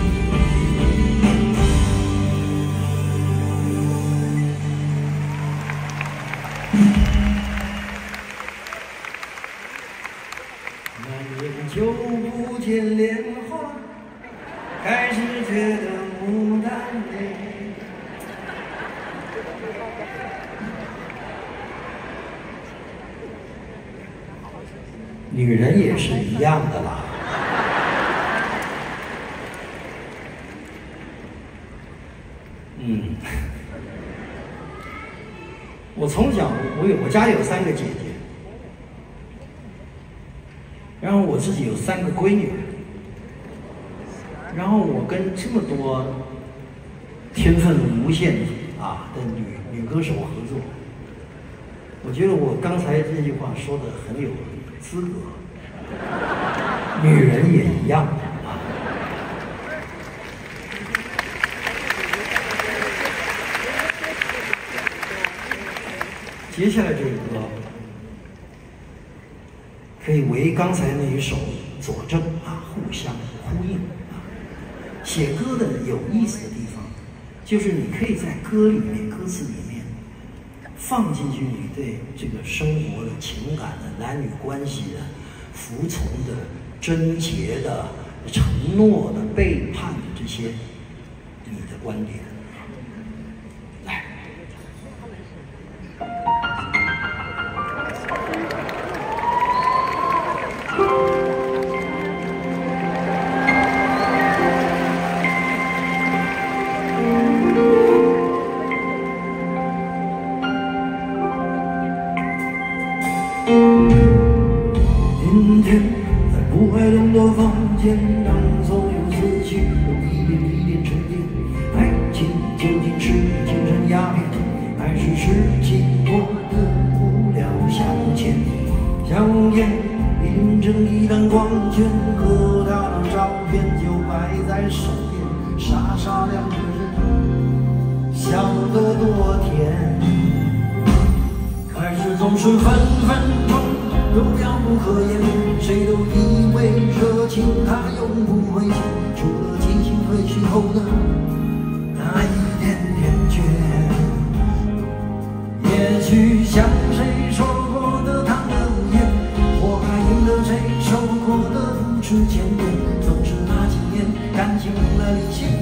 那年就不见莲花，开始觉得牡丹泪。 女人也是一样的啦。我从小我家有3个姐姐，然后我自己有3个闺女，然后我跟这么多天分无限的女歌手合作，我觉得我刚才这句话说的很有资格。女人也一样。接下来这个歌可以为刚才那一首佐证互相呼应写歌的有意思的地方，就是你可以在歌里面、歌词里面放进去你对这个生活的情感的、男女关系的、服从的、贞洁的、承诺的、背叛的这些你的观点。来。 阴天，在不开灯的房间，让所有思绪都一点一点沉淀。爱情究竟是精神鸦片，还是经过的无聊消遣？香烟变成一盏光圈，和他的照片就摆在手边，傻傻两个人，笑得多甜。开始总是分分钟都妙不可言，谁都以为热情它永不会减，除了激情褪去后的那一点点倦。也许像谁说过的贪得无厌，或还应了谁受过的不知检点，总是那几年感情的理性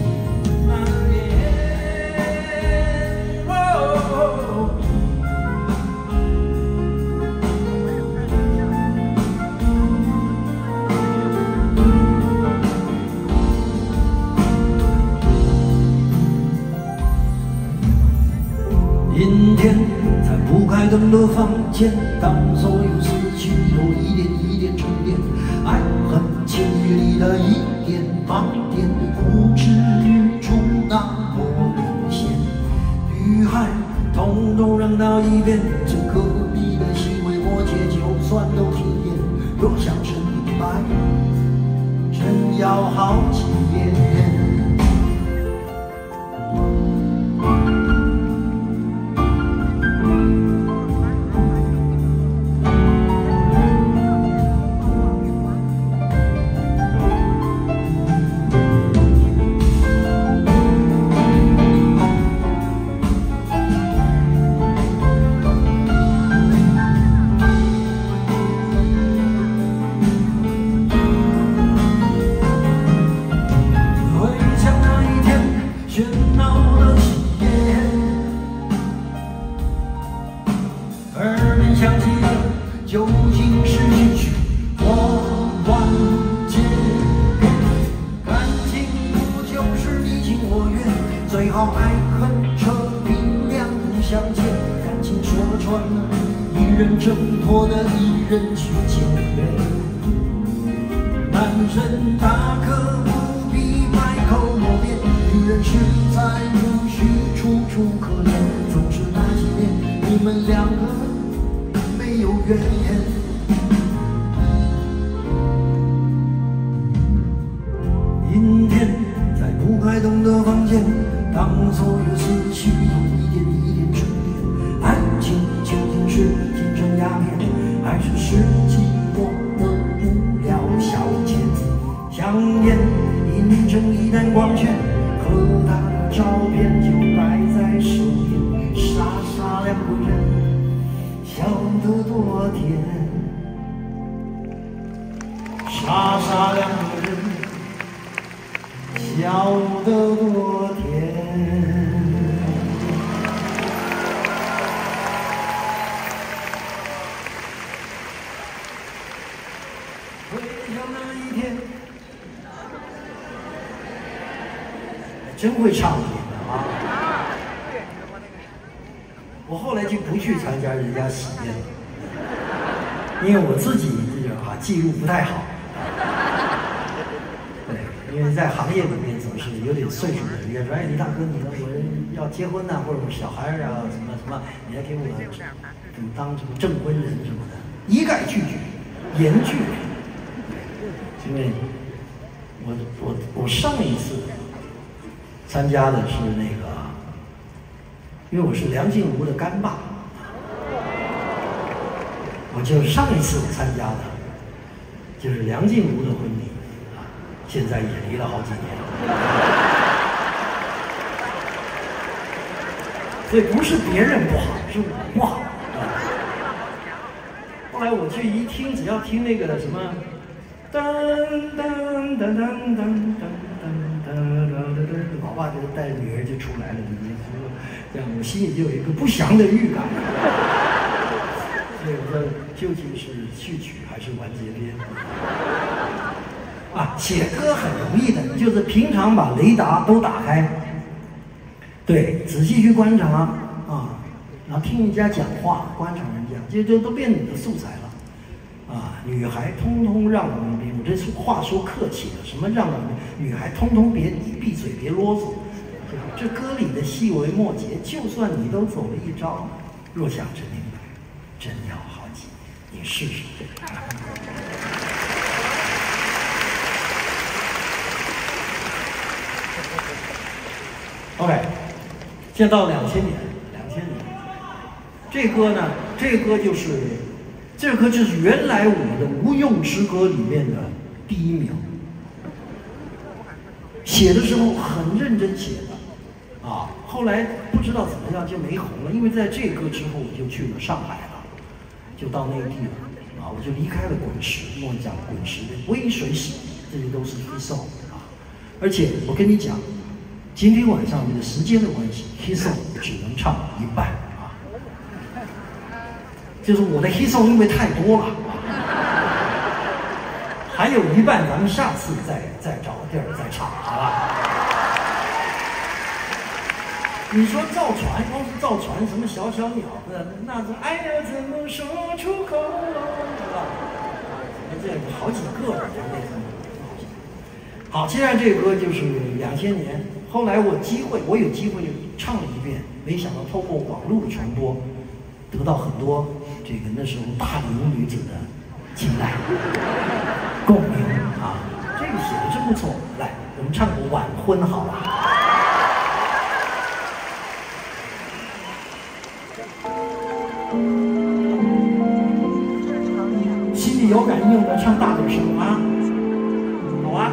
阴天，在不开灯的房间，当所有思绪都一点一点沉淀，爱恨情欲里的一点盲点，呼之欲出到一遍，这歌里的细微末节，就算都体验，若想真明白，真要好几遍。 真会唱你们啊！我后来就不去参加人家喜宴了，因为我自己这个记录不太好。对，因为在行业里面总是有点岁数的人家说：“哎，李大哥，你呢？我要结婚呐，或者小孩啊，什么什么，你要给我怎么当什么证婚人什么的，一概拒绝，严拒。”因为我上一次参加的是那个，因为我是梁静茹的干爸，我就上一次参加的，就是梁静茹的婚礼，现在也离了好几年，所以不是别人不好，是我不好。后来我去一听，只要听那个什么，噔噔噔噔噔噔噔。老爸就带女儿就出来了，这样我心里就有一个不祥的预感。所以我说，究竟是序曲还是完结篇？啊，写歌很容易的，就是平常把雷达都打开，对，仔细去观察啊，然后听人家讲话，观察人家，就都变你的素材了。啊，女孩通通让我们别，我这话说客气了，什么让我们女孩通通别闭嘴，别啰嗦。这歌里的细微末节，就算你都走了一招，若想真明白，真要好几年，你试试。OK， 现在到2000年，这歌呢，这歌就是原来我的无用之歌里面的第1名。写的时候很认真写的，啊，后来不知道怎么样就没红了，因为在这歌之后我就去了上海了，就到内地了，啊，我就离开了滚石，跟我讲滚石的微水洗，这些都是黑送啊。而且我跟你讲，今天晚上为了时间的关系，黑送只能唱一半。就是我的黑送因为太多了，还有一半咱们下次再找个地儿再唱，好吧？你说造船，光是造船，什么小小鸟的，那种爱要怎么说出口，对吧？这好几个人就那种。好，现在这个歌就是2000年，后来我有机会唱了一遍，没想到透过网络的传播。 得到很多这个那时候大龄女子的青睐、共鸣啊。这个写的真不错。来，我们唱个晚婚好吧？心里有感应的唱大点声啊，好啊。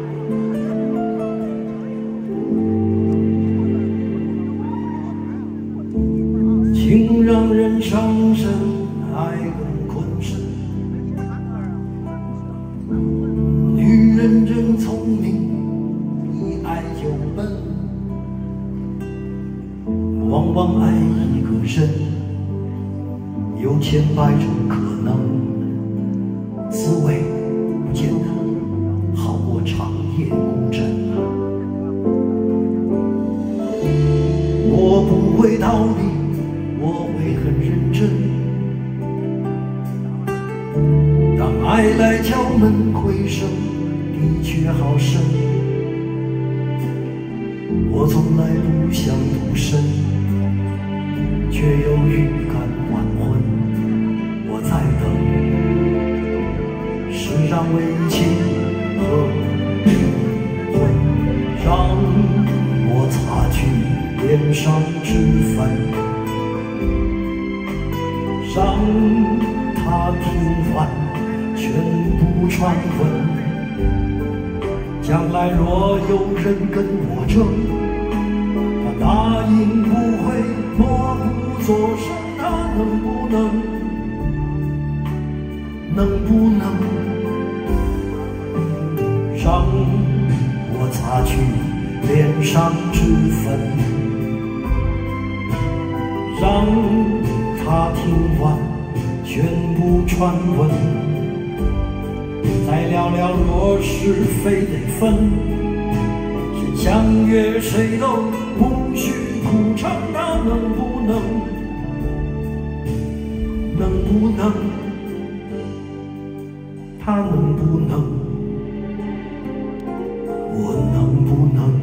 情让人伤身，爱更困身。女人真聪明，一爱就笨。往往爱一个人，有千百种可能，滋味不见得好过长夜孤枕。我不会逃避，我会很认真。当爱来敲门，回声的确好深。我从来不想独身，却又预感晚婚。我在等世上为情和离婚，让我擦去脸上脂粉，让他听完全部传闻。将来若有人跟我争，他答应不会默不作声。他能不能让我擦去脸上脂粉，让他听完全部传闻，再聊聊若是非得分，先相约谁都不许苦撑。他能不能他能不能，我能不能？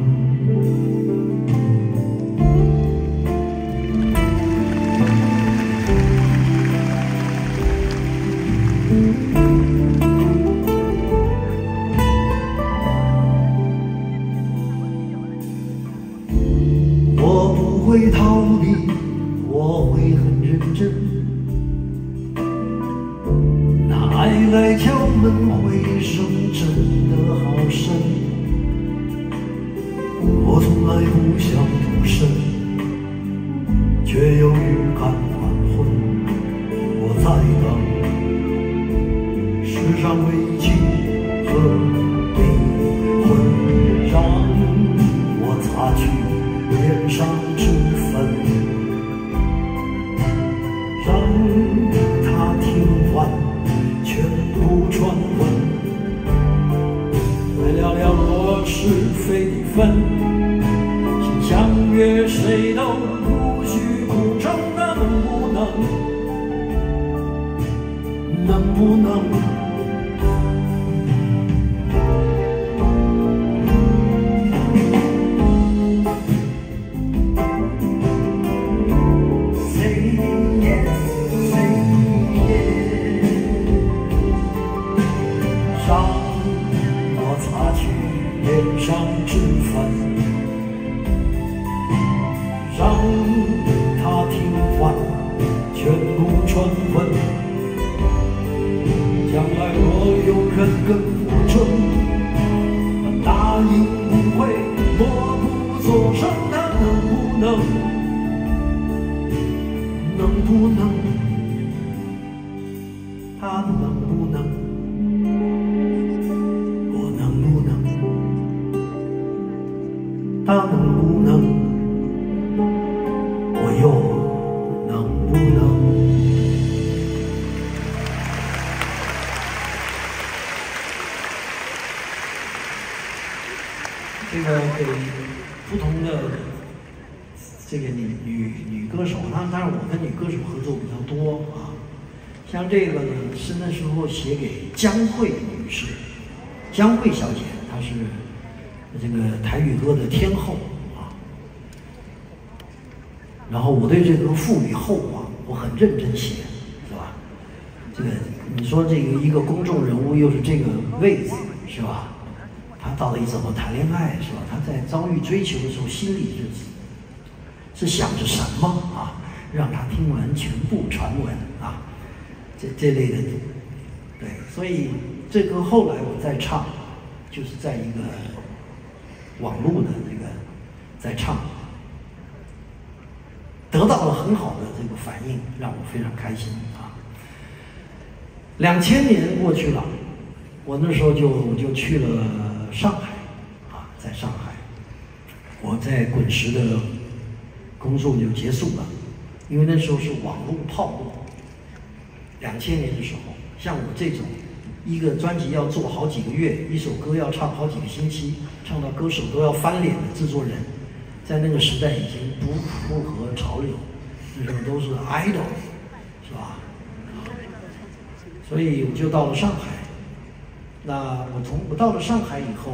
我不会逃避，我会很认真。爱来敲门，回声真的好深。我从来不想独身，却又预感晚婚。我在等世上为情和离婚，让我擦去脸上脂粉，让他听完全部传闻，再聊聊若是非得分，先相约谁都不许苦撑。他能不能脸上脂粉，让他听完全部传闻。将来若有人跟我争，他答应不会默不作声。他能不能？他能不能？我能不能？他能不能？我又能不能？ 这个给不同的这个女歌手，当然我跟女歌手合作比较多啊。像这个呢是那时候写给江蕙女士，江蕙小姐，她是这个台语歌的天后啊。然后我对这个赋予厚望， 我很认真写，是吧？这个你说这个一个公众人物又是这个位置，是吧？他到底怎么谈恋爱，是吧？他在遭遇追求的时候，心里是想着什么啊？让他听完全部传闻啊，这类的，对，所以这歌后来我再唱，就是在一个网络的这个在唱，得到了很好的这个反应，让我非常开心啊。2000年过去了，我那时候就去了上海啊，在上海，我在滚石的工作就结束了。因为那时候是网络泡沫，2000年的时候，像我这种一个专辑要做好几个月，一首歌要唱好几个星期，唱到歌手都要翻脸的制作人，在那个时代已经不符合潮流，那时候都是 idol， 是吧？所以我就到了上海。那我到了上海以后，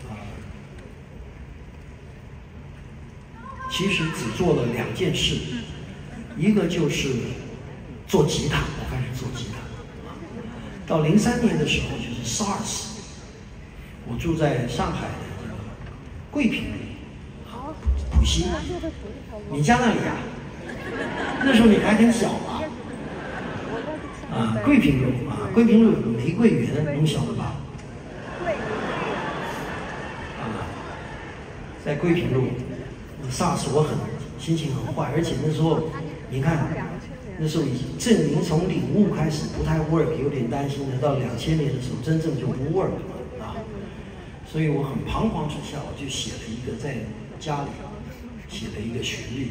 其实只做了2件事。一个就是做吉他，我开始做吉他。到03年的时候，就是 SARS， 我住在上海的这个桂平浦西，你家那里啊？那时候你还很小吧？啊，桂平路啊，桂平路有个玫瑰园，你晓得吧？啊，在桂平路 SARS 我心情很坏，而且那时候。你看，那时候已经证明从领悟开始不太 work， 有点担心的。到2000年的时候，真正就不 work 了啊！所以我很彷徨之下，我就写了一个在家里写了一个旋律。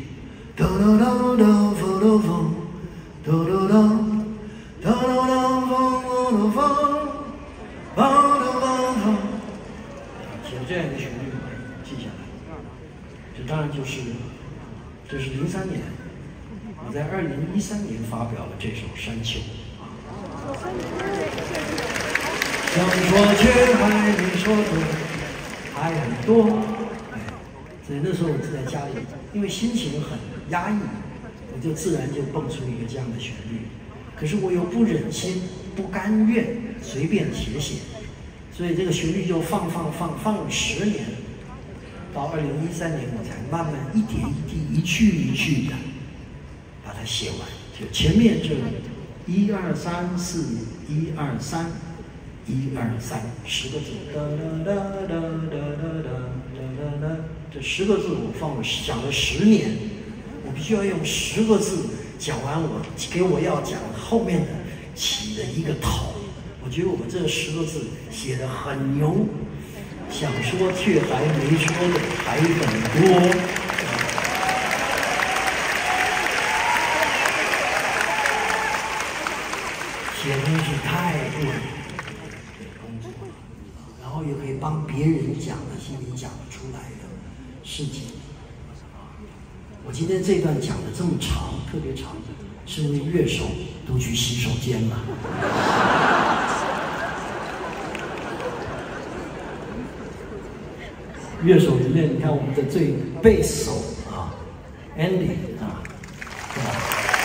写了这样一个旋律，记下来。这当然这是03年。我在2013年发表了这首《山丘》想说却还没说的还很多，所以那时候我在家里，因为心情很压抑，我就自然就蹦出一个这样的旋律。可是我又不忍心、不甘愿随便写，所以这个旋律就放了10年，到2013年我才慢慢一点一滴、一句一句的。把它写完，就前面这1、2、3、4、1、2、3、1、2、3 10个字，这10个字我想了10年，我必须要用10个字讲完我要讲后面的起的一个头。我觉得我这10个字写得很牛，想说却还没说的还很多。写东西太对工作了，然后也可以帮别人讲的心里讲得出来的事情。我今天这段讲的这么长，特别长，是因为乐手都去洗手间了。乐手里面，你看我们的最贝斯手啊 ，Andy 啊，对吧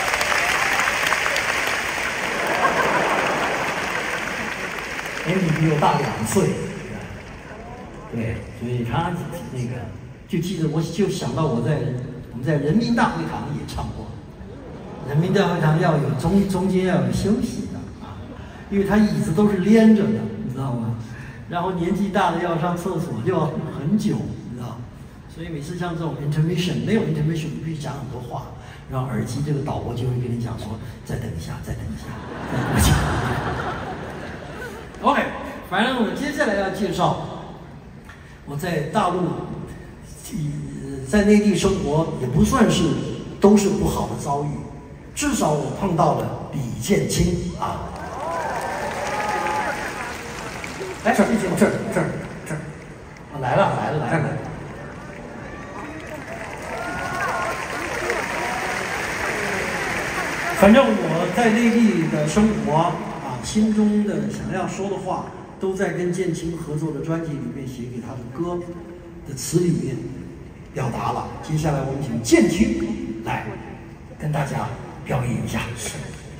？Andy 比我大2岁，对，所以他那个就记得，我就想到我们在人民大会堂也唱过，人民大会堂要有中间要有休息的啊，因为他椅子都是连着的，你知道吗？然后年纪大的要上厕所就要很久，你知道，所以每次像这种 intermission 没有 intermission 你必须讲很多话，然后耳机这个导播就会跟你讲说，再等一下，再等一下，再等一下。OK， 反正我接下来要介绍我在大陆，在内地生活也不算是都是不好的遭遇，至少我碰到了李建清啊。来，这儿，来了。反正我在内地的生活。心中的想要说的话，都在跟建清合作的专辑里面写给他的歌的词里面表达了。接下来我们请建清来跟大家表演一下。是。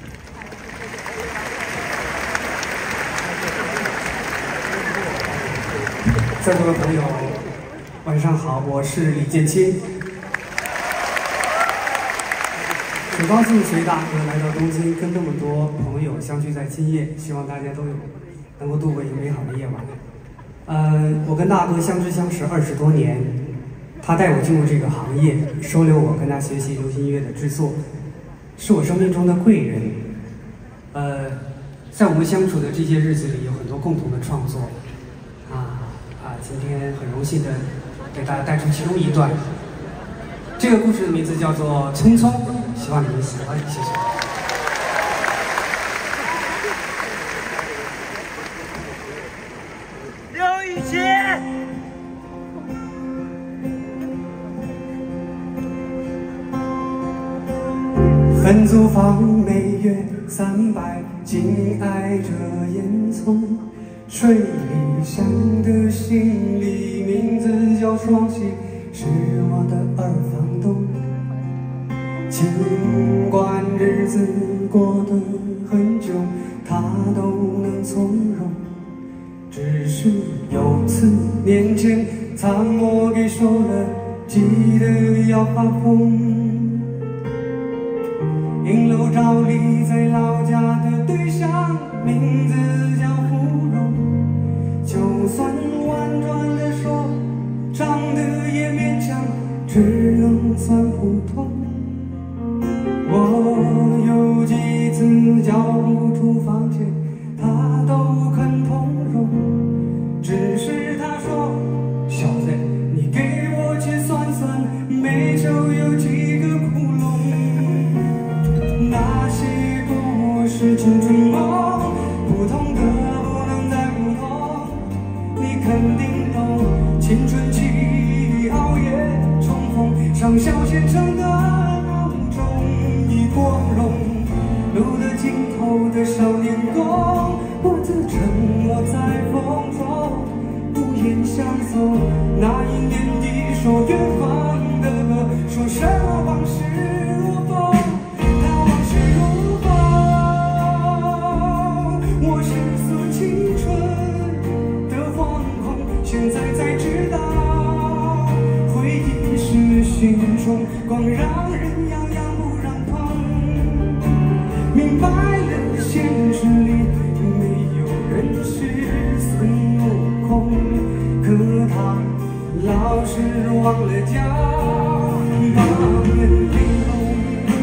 在座的朋友，晚上好，我是李建清。很高兴随大哥来到东京，跟这么多朋友相聚在今夜，希望大家都能够度过一个美好的夜晚。我跟大哥相知相识20多年，他带我进入这个行业，收留我跟他学习流行音乐的制作，是我生命中的贵人。在我们相处的这些日子里，有很多共同的创作。今天很荣幸的给大家带出其中一段。这个故事的名字叫做《匆匆》，希望你们喜欢，谢谢。 刘雨洁， 横租房每月300，紧挨着烟囱。水里想的心里，名字叫双喜，是我的二房东。尽管日子过得很久，他都能从容。只是有次年前，擦墨给收了，急得要发疯。影楼照例在老家的对象，名字叫芙蓉。就算婉转的说，长得也勉强，只能算普通。我有几次交不出房钱，他都肯通融。只是他说，小子，你给我钱算算，每周有几个窟窿。那些故事青春梦，普通的不能再普通。你肯定懂，青春期熬夜冲锋，上小县城的路终已光荣。路的尽头的少年宫，我自沉默在风中，无言相送。那一年你说远方的歌，说什么往事如风，它往事如风。我是诉青春的惶恐，现在才知道，回忆是心中光，让人痒痒不让碰。明白了，现实里没有人是孙悟空，可他老是忘了叫盲人玲珑。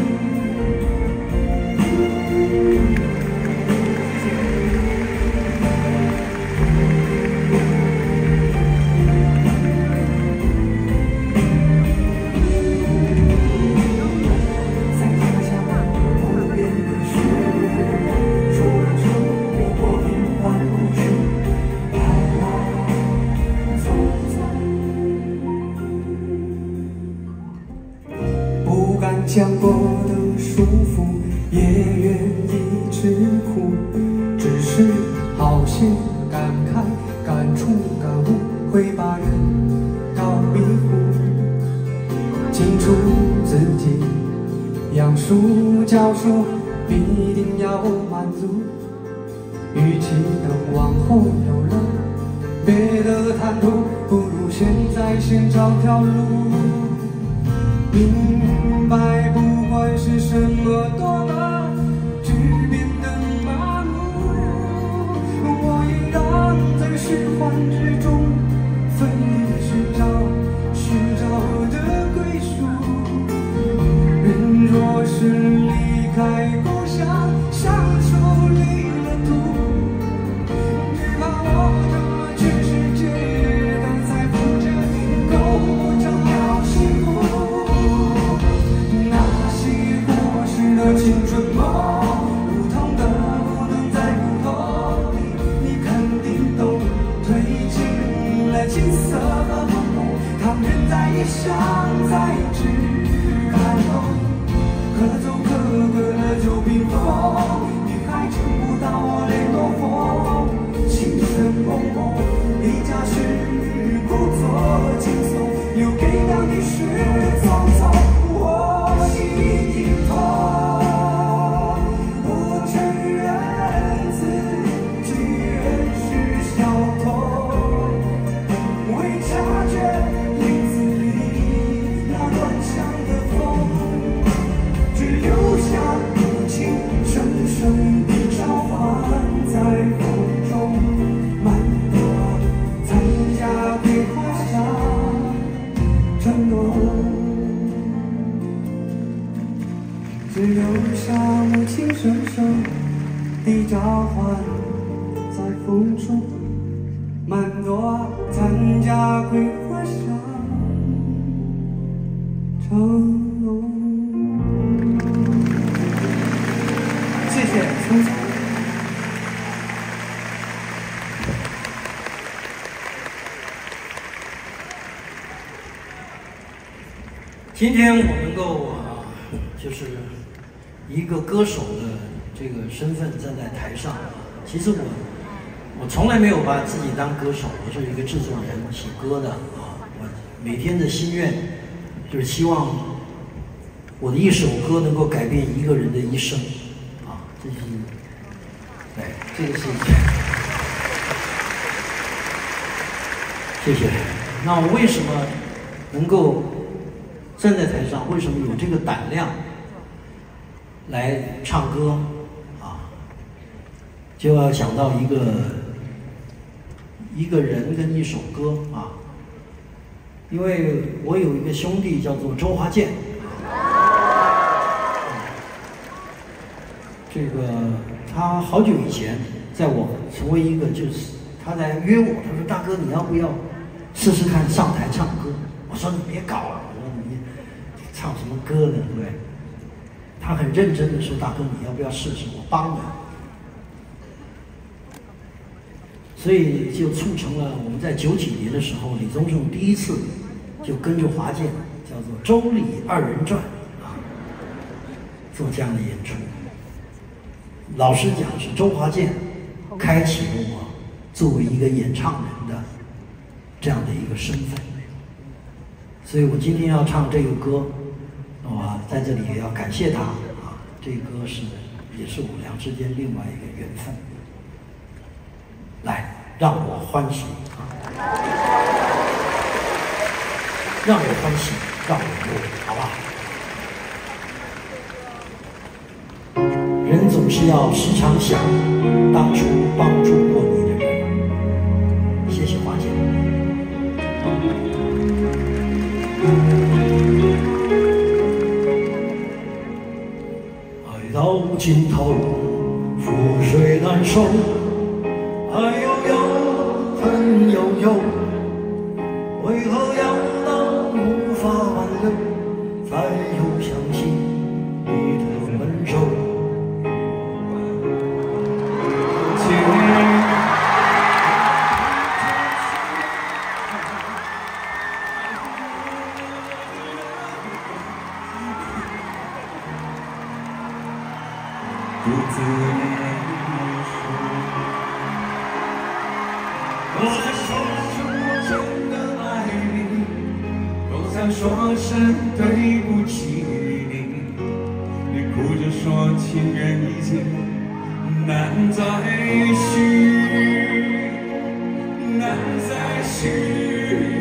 讲过的束缚，也愿意吃苦，只是好些感慨、感触、感悟，会把人搞迷糊。清楚自己养书教书，必定要满足。与其等往后有了别的谈吐，不如现在先找条路。明白，不管是什么多了，只变得麻木。我也让在虚幻之中奋力寻找的归属。人若是离开故乡，像抽离了土，只怕我这全世界的财富着够不着要幸福。青春梦，普通的不能再普通。你肯定懂，褪尽了金色的梦梦，唐人在异乡，在只感动。可走可歌的酒冰封，你还见不到我脸多红。情深梦梦，离家时故作轻松，留给了你是匆匆。我心一痛。 承诺，只留下母亲深深的召唤在风中，曼朵参加桂花香成龙。谢谢聪聪。 今天我能够就是一个歌手的这个身份站在台上，其实我从来没有把自己当歌手，我是一个制作人，写歌的啊。我每天的心愿就是希望我的一首歌能够改变一个人的一生啊，这是对这个是谢谢。那我为什么能够站在台上，为什么有这个胆量来唱歌啊？就要想到一个人跟一首歌啊。因为我有一个兄弟叫做周华健，这个他好久以前在我成为一个就是他来约我，他说大哥你要不要试试看上台唱歌？我说你别搞了。唱什么歌呢？对不对？他很认真的说：“大哥，你要不要试试？我帮你。”所以就促成了我们在90几年的时候，李宗盛第一次就跟着华健，叫做《周李二人转》啊，做这样的演出。老实讲，是周华健开启了我作为一个演唱人的这样的一个身份。所以我今天要唱这个歌。在这里也要感谢他啊！这歌也是我们俩之间另外一个缘分。来，让我欢喜啊！让我欢喜，让我歌，好不好？人总是要时常想当初帮助过你的人。谢谢华姐。到尽头，覆水难收，爱悠悠，恨悠悠，为何要到无法挽留，才又相信你的温柔？ 独自我在说声我真的爱你，我在说声对不起你，你哭着说情缘已经难再续，难再续。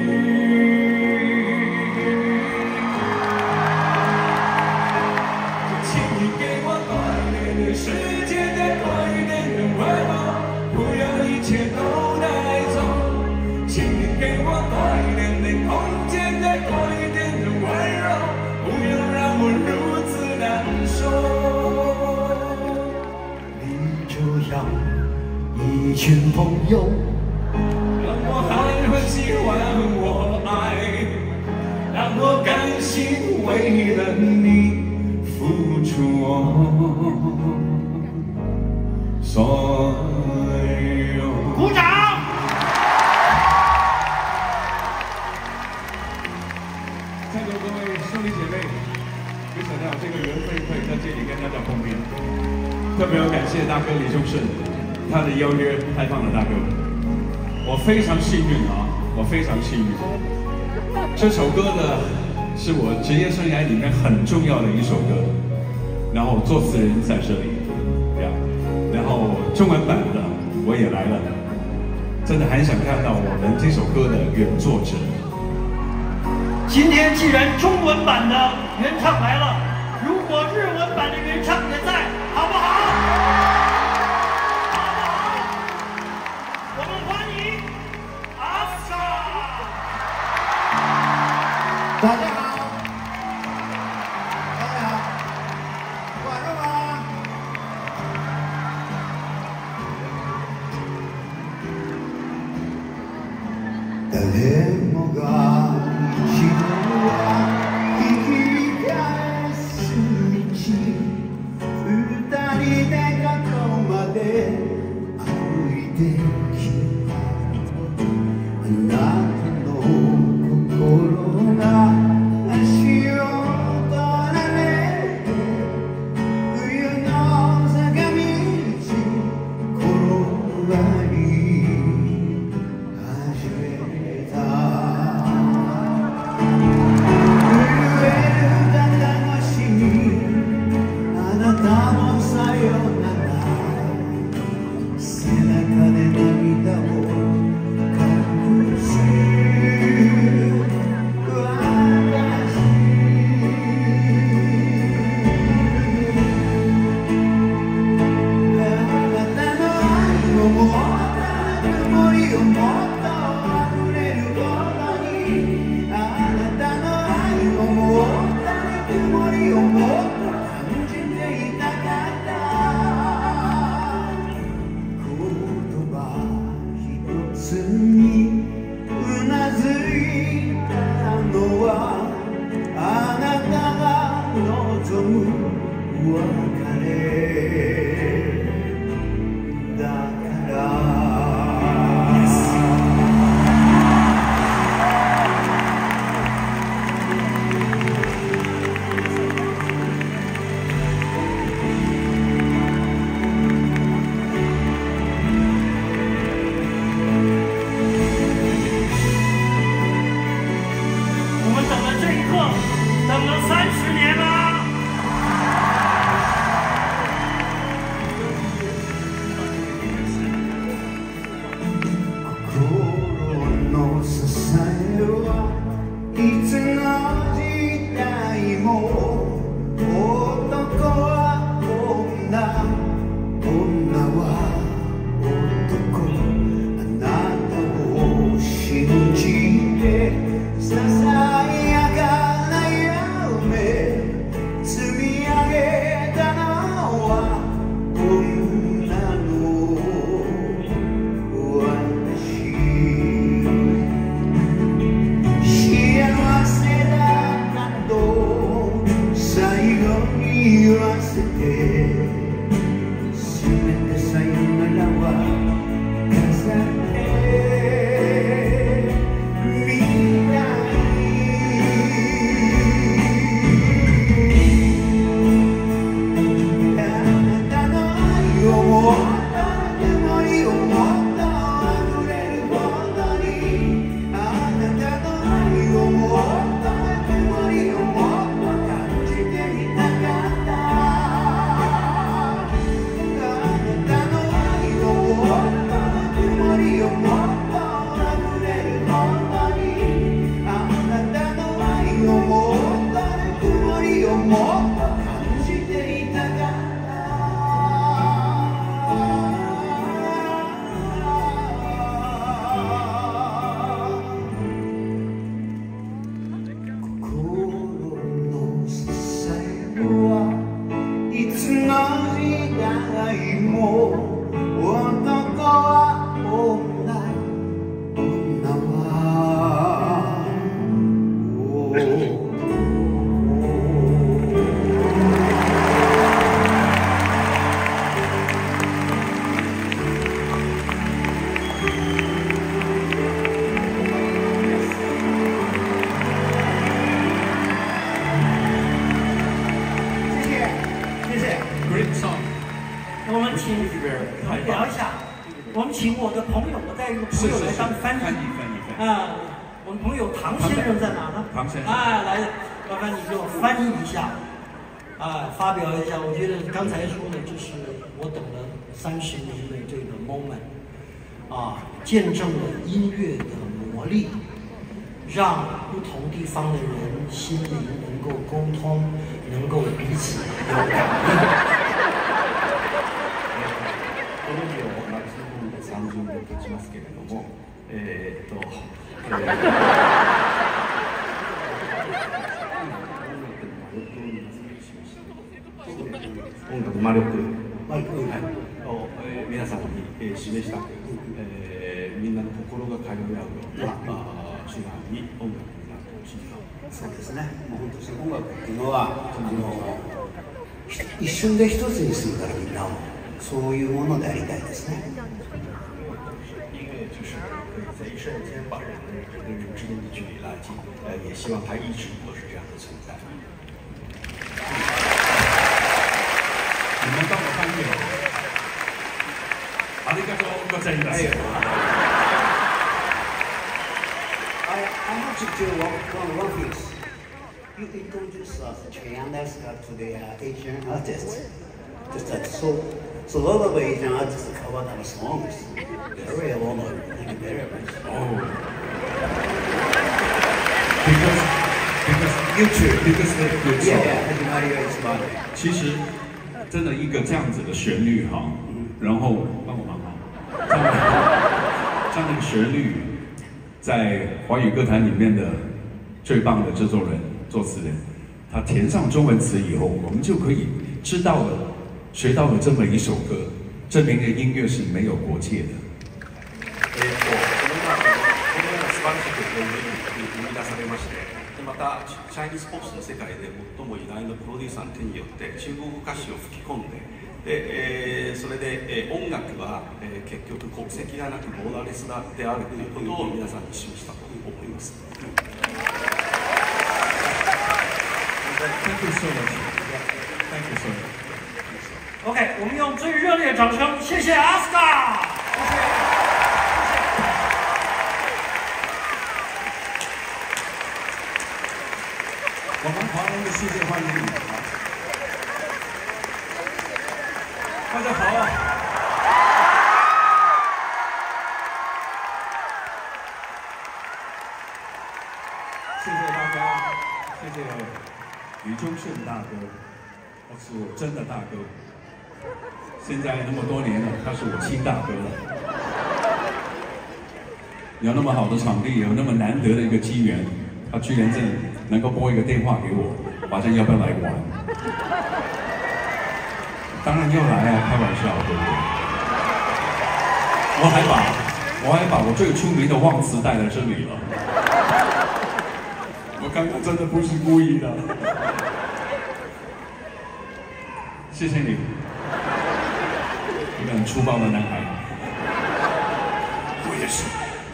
世界再多一点的温柔，不要一切都带走。请你给我多一点的空间，再多一点的温柔，不要让我如此难受。 你这样一群朋友， 让我还会喜欢我爱，让我甘心为了你付出我。所有鼓掌！ 在座各位兄弟姐妹，没想到这个缘分会在这里跟大家碰面。特别要感谢大哥李宗盛，他的邀约开放了大哥，我非常幸运啊，我非常幸运。这首歌呢，是我职业生涯里面很重要的一首歌，然后作词人在这里。然后中文版的我也来了，真的很想看到我们这首歌的原作者。 今天既然中文版的原唱来了，如果日文版的原唱也在，好不好？好不好？我们欢迎阿斯卡。 大いをもっと感じていたかった。言葉一つにうなずいたのはあなたが望む別れだから。 等了30年了。 心の支えはいつの時代も男は女、女は男、あなたを信じてささやか積み上げたのは女の私。幸せだなと最後に言わせて、せめてさよならは飾ってみたい。いつの時代も男は女、女は我们请聊一下，我们请我的朋友，我带一个朋友来当翻译啊。我们朋友唐先生在哪呢？ 唐先生， 哎，来，麻烦你给我翻译一下，啊，发表一下。我觉得刚才说的，就是我等了30年的这个 moment， 啊，见证了音乐的魔力，让不同地方的人心灵能够沟通，能够彼此有感应。 この日を夏の30年経ちますけれども、音楽魔力を皆さんに示したく、みんなの心が通い合うような手段に音楽になってほしいと。 そうですね。もう本当に音楽っていうのは一瞬で一つにするからみんなを。そういうものでありたいですね。 音乐就是在一瞬间把人跟人之间的距离拉近，也希望它一直都是这样的存在。你们当我翻译了，ありがとうございます。 I have to do one thing. You introduce us Cheyenne to the Asian artists. Just that so a lot of Asian artists covered our songs. Very honored. Thank you very much. Oh. Because you too, because they're good songs. Yeah, 其实真的一个这样子的旋律哈，然后帮我忙哈，这样的一个旋律，在华语歌坛里面的最棒的制作人、作词人， 他填上中文词以后，我们就可以知道了、学到了这么一首歌，证明了音乐是没有国界的。 このような素晴らしい曲を生み出されまして、でまたチャイニーズポップスの世界で最も偉大なプロデューサーの手によって中国語歌詞を吹き込んで、それで、音楽は、結局国籍がなくボーダーレスであるということを皆さんに示したと思います。 Thank you so much. Thank you so much. OK， 我们用最热烈的掌声，谢谢阿斯卡，谢谢。 我们华人的世界欢迎你，大家好。谢谢大家，谢谢李宗盛大哥，他是我真的大哥。现在那么多年了，他是我亲大哥了。有那么好的场地，有那么难得的一个机缘，他居然能够拨一个电话给我，好像要不要来玩？当然要来啊，开玩笑，对不对？我还把我最出名的忘词带来这里了。我刚刚真的不是故意的。谢谢你，一个很粗暴的男孩。我也是。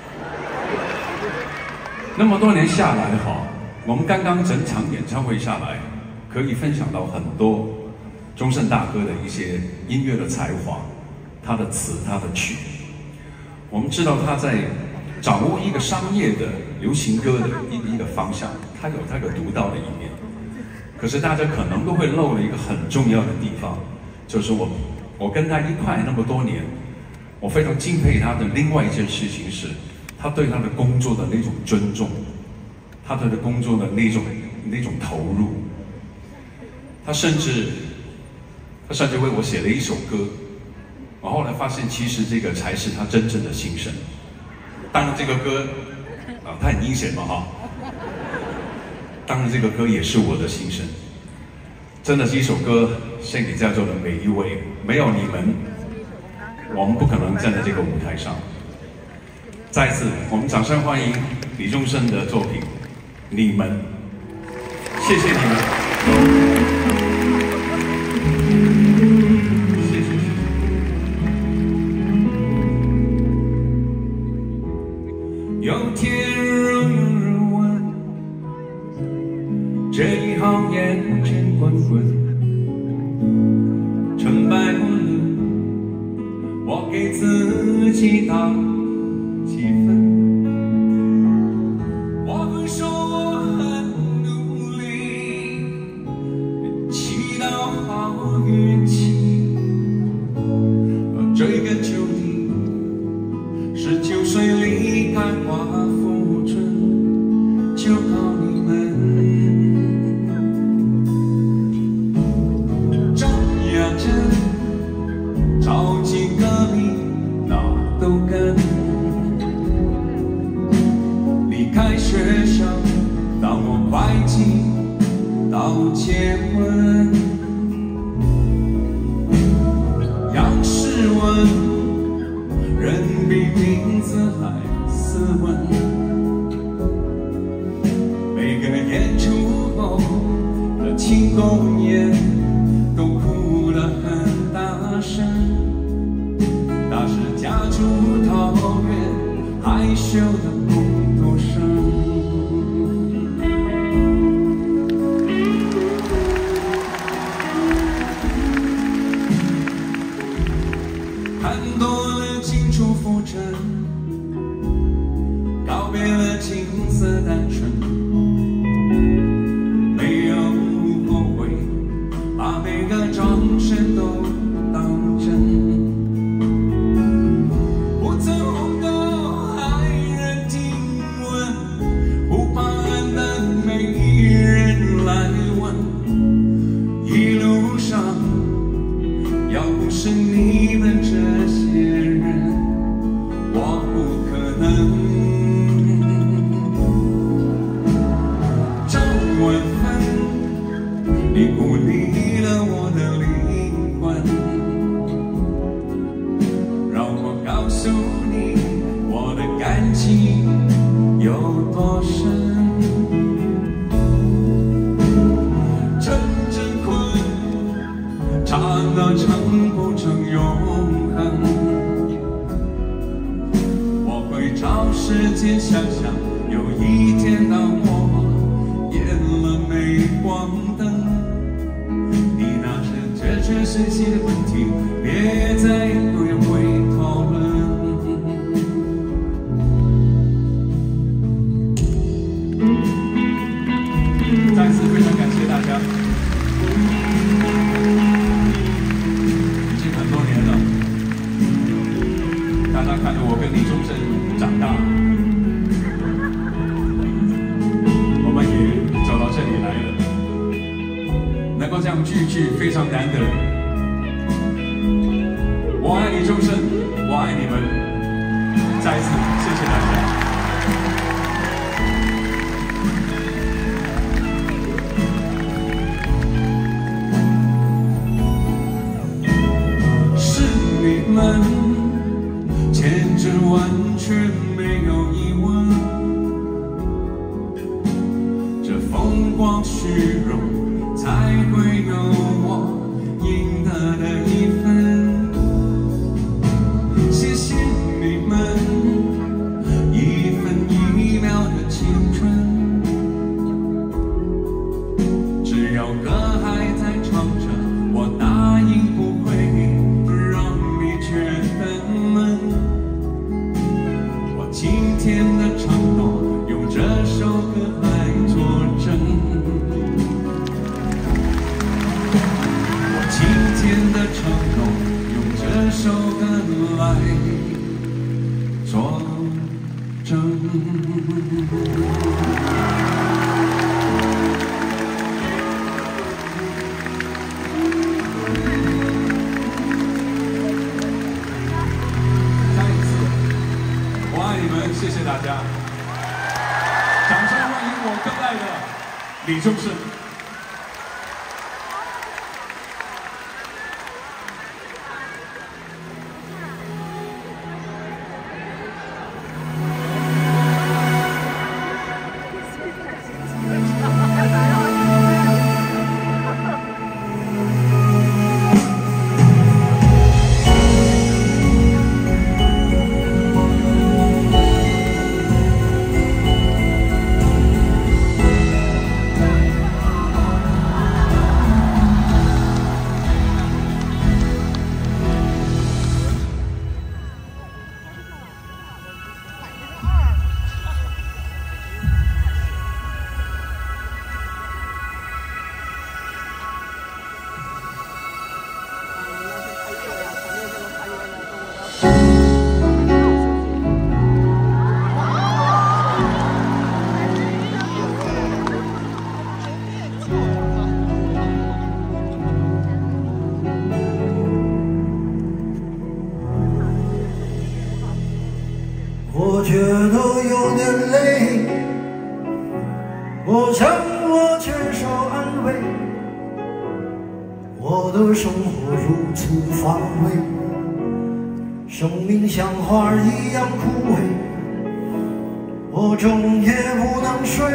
那么多年下来，哈，我们刚刚整场演唱会下来，可以分享到很多宗盛大哥的一些音乐的才华，他的词，他的曲。我们知道他在掌握一个商业的流行歌的一个方向，他有他个独到的一面。可是大家可能都会漏了一个很重要的地方，就是我跟他一块那么多年，我非常敬佩他的另外一件事情是，他对他的工作的那种尊重，他对他工作的那种投入。他甚至为我写了一首歌，我后来发现其实这个才是他真正的心声。当然这个歌他很阴险嘛哈。当然，这个歌也是我的心声，真的是一首歌献给在座的每一位。没有你们，我们不可能站在这个舞台上。再次，我们掌声欢迎李宗盛的作品《你们》，谢谢你们，谢谢。有天这一行烟尘滚滚，成败无论，我给自己打几分。我会说我很努力，祈祷好运气。追根究底，19岁离开华富村，就靠你们。超级革命哪都跟，离开学校当我会计到结婚，要是问人比名字还斯文，每个演出后的庆功宴都哭得很大声，那是家住桃园害羞的工作生。看多了金楚浮沉，告别了青涩单纯，没有后悔，把每个掌声都当真，不曾红豆还人先想象，有一天当我点了镁光灯，你拿着这全世界的问题，别再对回讨论。再次非常感谢大家，已经很多年了，大家看着我跟李宗盛长大，我们也走到这里来了，能够这样聚非常难得。我爱李宗盛，我爱你们，再一次谢谢大家。你们前真完全没有疑问，这风光虚荣才会有我赢得的一分。谢谢你们一分一秒的青春，只要歌还在唱着，我答应不会我今天的承诺，用这首歌来作证。我今天的承诺，用这首歌来作证。谢谢大家，掌声欢迎我更爱的李宗盛。 我觉得有点累，我想我缺少安慰，我的生活如此乏味，生命像花一样枯萎，我整夜不能睡，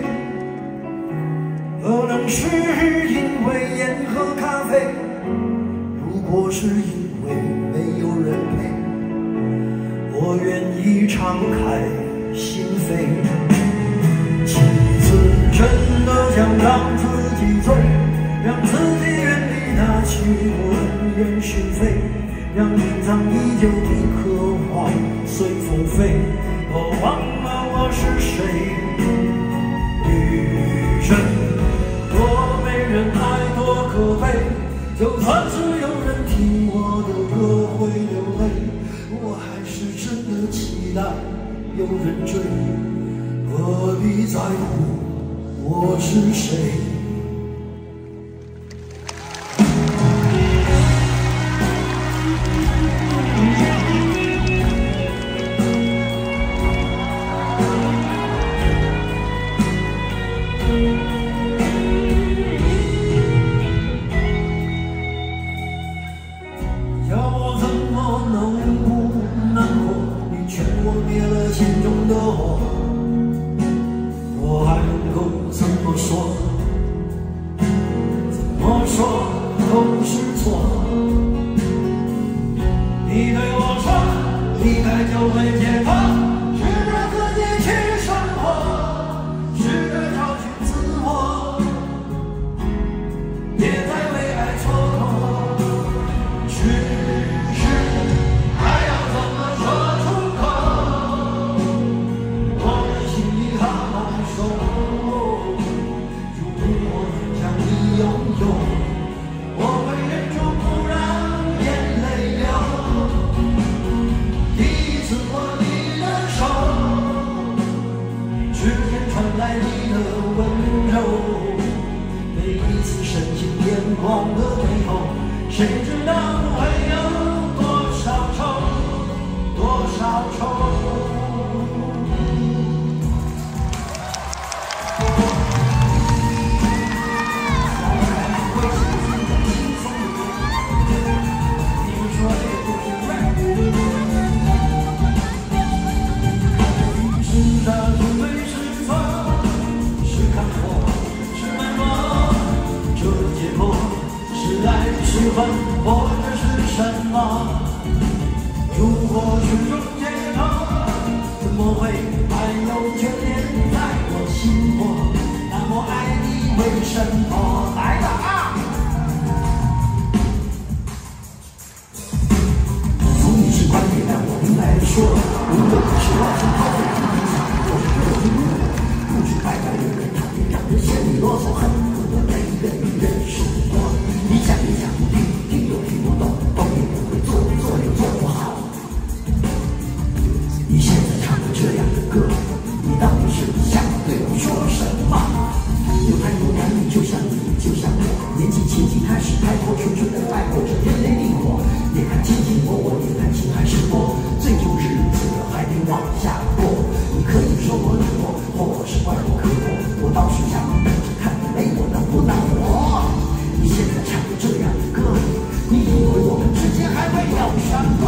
可能是因为烟和咖啡，如果是因为没有人陪，我愿意敞开心扉，其次真的想让自己醉，让自己远离那许多恩怨是非，让隐藏已久的渴望随风飞。我忘了我是谁，余生多没人爱多可悲，就算是有人听我的歌会流泪，我还是真的期待有人追，何必在乎我是谁？叫我怎么能不难过？你劝我灭了心中的火，我还能够怎么说？ 谁知道会有多少愁，多少愁。是恨或者是什么？如果是用街头，怎么会还有眷恋在我心窝？那么爱你为什么？来了啊！从你是观点让我明白说，无论你是外星炮灰，你想做是热情路，不知白白有人讨厌，让人嫌你啰嗦，恨不得每个女人是我。你想一想。听又听不懂，懂也不会做，做又做不好。你现在唱的这样的歌，你到底是想对我说什么？有太多男女就像你，就像我，年纪轻轻开始开拓，纯纯的爱过这天雷地火。眼看卿卿我我，眼看情还是我，最终日子还得往下过。你可以说我冷漠，或是怪我刻薄，我倒是想等着看你没我能不能活。你现在唱的这样的歌，你以为我们之间还会有什么？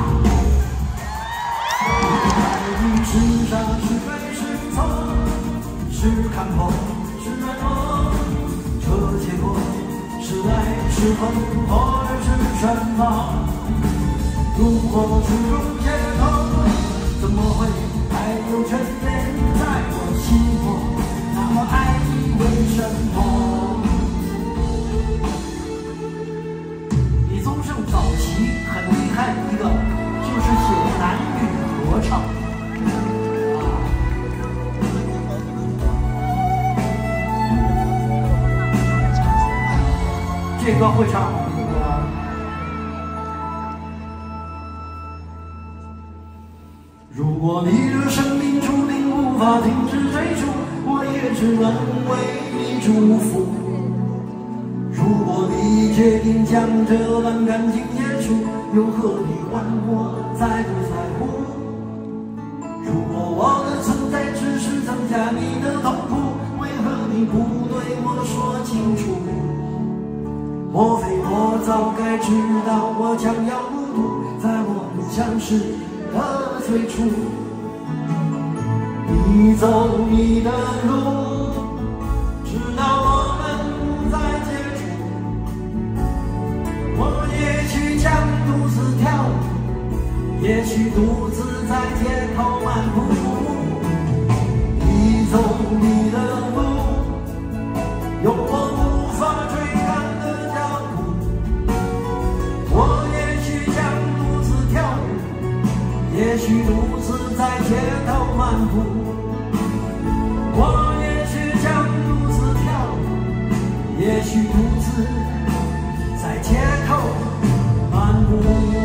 你是傻是对是错，是看破是软弱，这结果是爱是恨或者是什么？如果是用街头，怎么会还有眷恋在我心窝？那么爱你为什么？早期很厉害的一个，就是写男女合唱。这歌会唱吗？如果你的生命注定无法停止追逐，我也只能为你祝福。如果你决定将这段感情结束，又何必管我在不在乎？如果我的存在只是增加你的痛苦，为何你不对我说清楚？莫非我早该知道我将要孤独，在我们相识的最初？你走你的路，直到我们再见。我也许将独自跳舞，也许独自在街头漫步。你走你的路，有我无法追赶的脚步。我也许将独自跳舞，也许独自在街头漫步。我也许将独自跳舞，也许独自在街头漫步。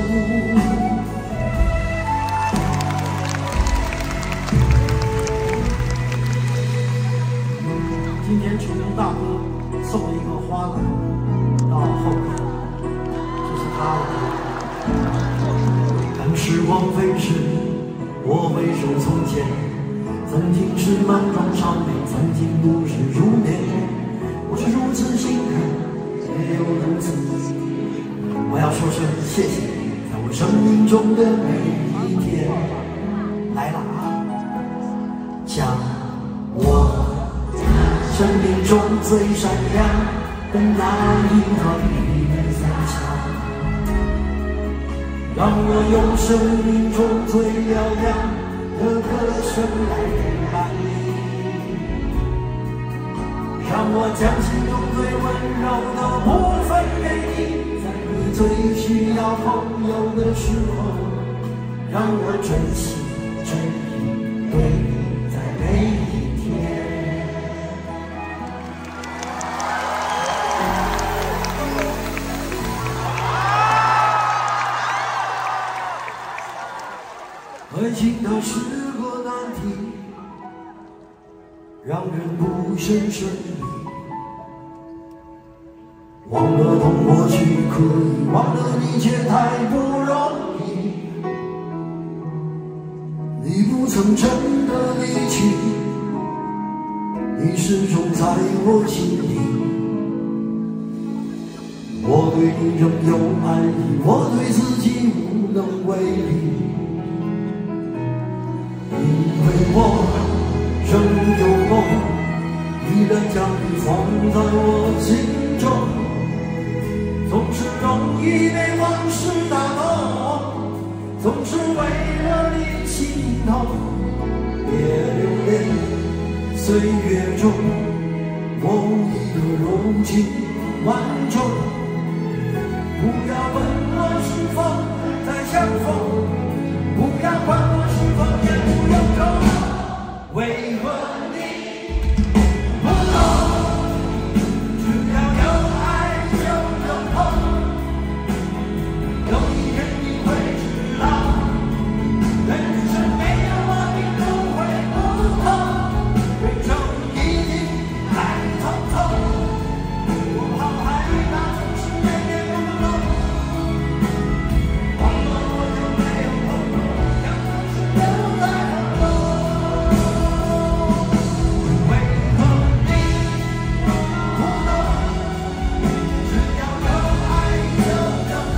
今天楚庸大哥送了一个花篮到后面，这是他的。当时光飞逝，我回首从前，曾经是莽撞少年，曾经度日如年，我是如此心坎，也有如此。我要说声谢谢你，在我生命中的每一天。来了啊，将我生命中最闪亮的那一段与你分享，让我用生命中最嘹亮的歌声来陪伴你，让我将心中最温柔的部分给你，在你最需要朋友的时候，让我真心真意对你在每一天。爱情它是个难题，让人不甚顺利， 忘了痛过去可以，忘了你却太不容易。你不曾真的离去，你始终在我心里。我对你仍有爱意，我对自己无能为力，因为我仍有梦，依然将你放在我心中。总是容易被往事打动，总是为了你心痛。别留恋岁月中某一个柔情万种。不要问我是否再相逢，不要管我是否言不由衷。为何你不懂？只要有爱就有痛，有一天你会知道，人生没有我你都会不同。人生已经太匆匆，我好害怕总是念念不忘。忘了我就没有痛，让往事留在喉咙。为何你不懂？只要有爱就有痛，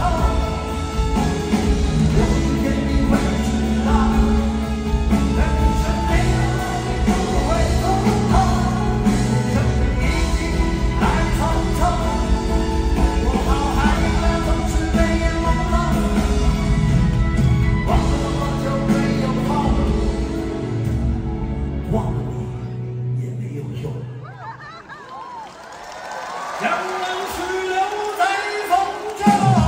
有一天你会知道，人生没有了你不会不同。生命已经太匆匆，我好害怕总是泪眼朦胧。忘了我就没有痛，忘了你也没有用。将往事留在风中。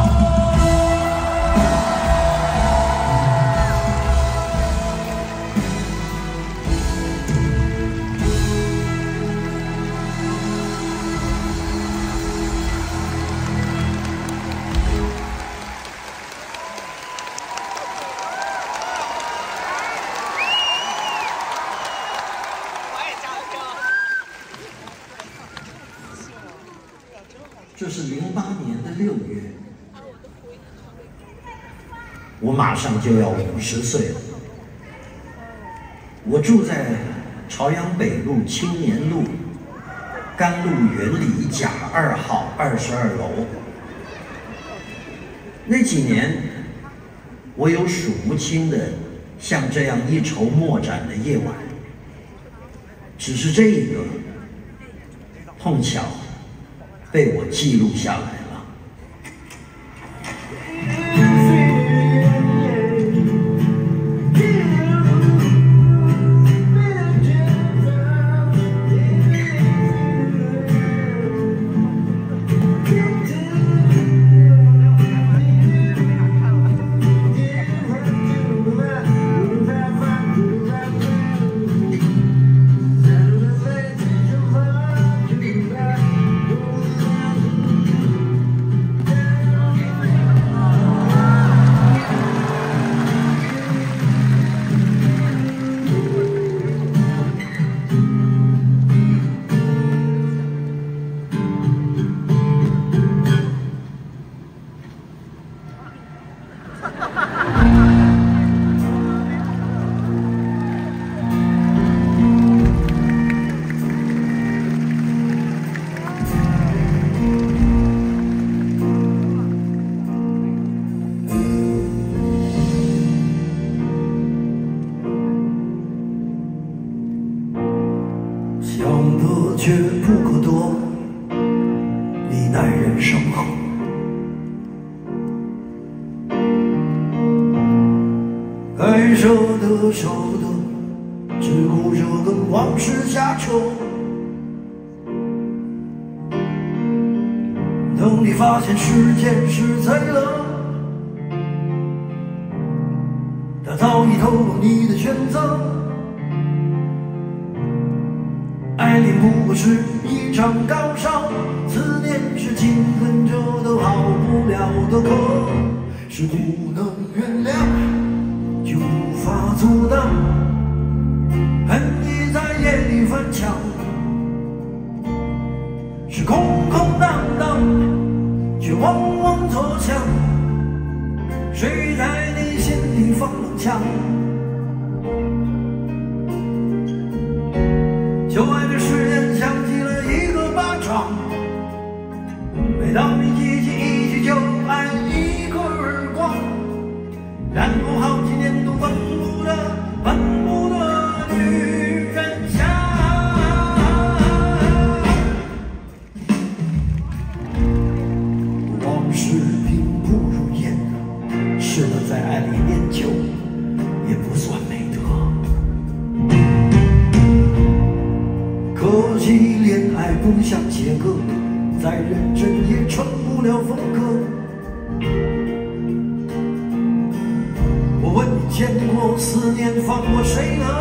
这是08年的6月，我马上就要50岁了。我住在朝阳北路青年路甘露园里甲2号22楼。那几年，我有数不清的像这样一筹莫展的夜晚，只是这一个碰巧被我记录下来了。 想得却不可得，你耐人生后。该舍得舍得，只顾着跟往事瞎扯。等你发现时间是贼了，他早已透露你的选择。爱恋不过是一场高烧，思念是情恨着都好不了的渴，是不能原谅就无法阻挡，恨意在夜里翻墙，是空空荡荡。 往往作响，谁在你心里放冷枪？旧爱的誓言像极了一个巴掌，每当你记起一句旧爱，一个耳光，然后好几年都闻不得女人香。往事并不如烟，是的，在爱里念旧也不算美德。可惜恋爱不像写歌，再认真也成不了风格。我问你见过思念放过谁呢？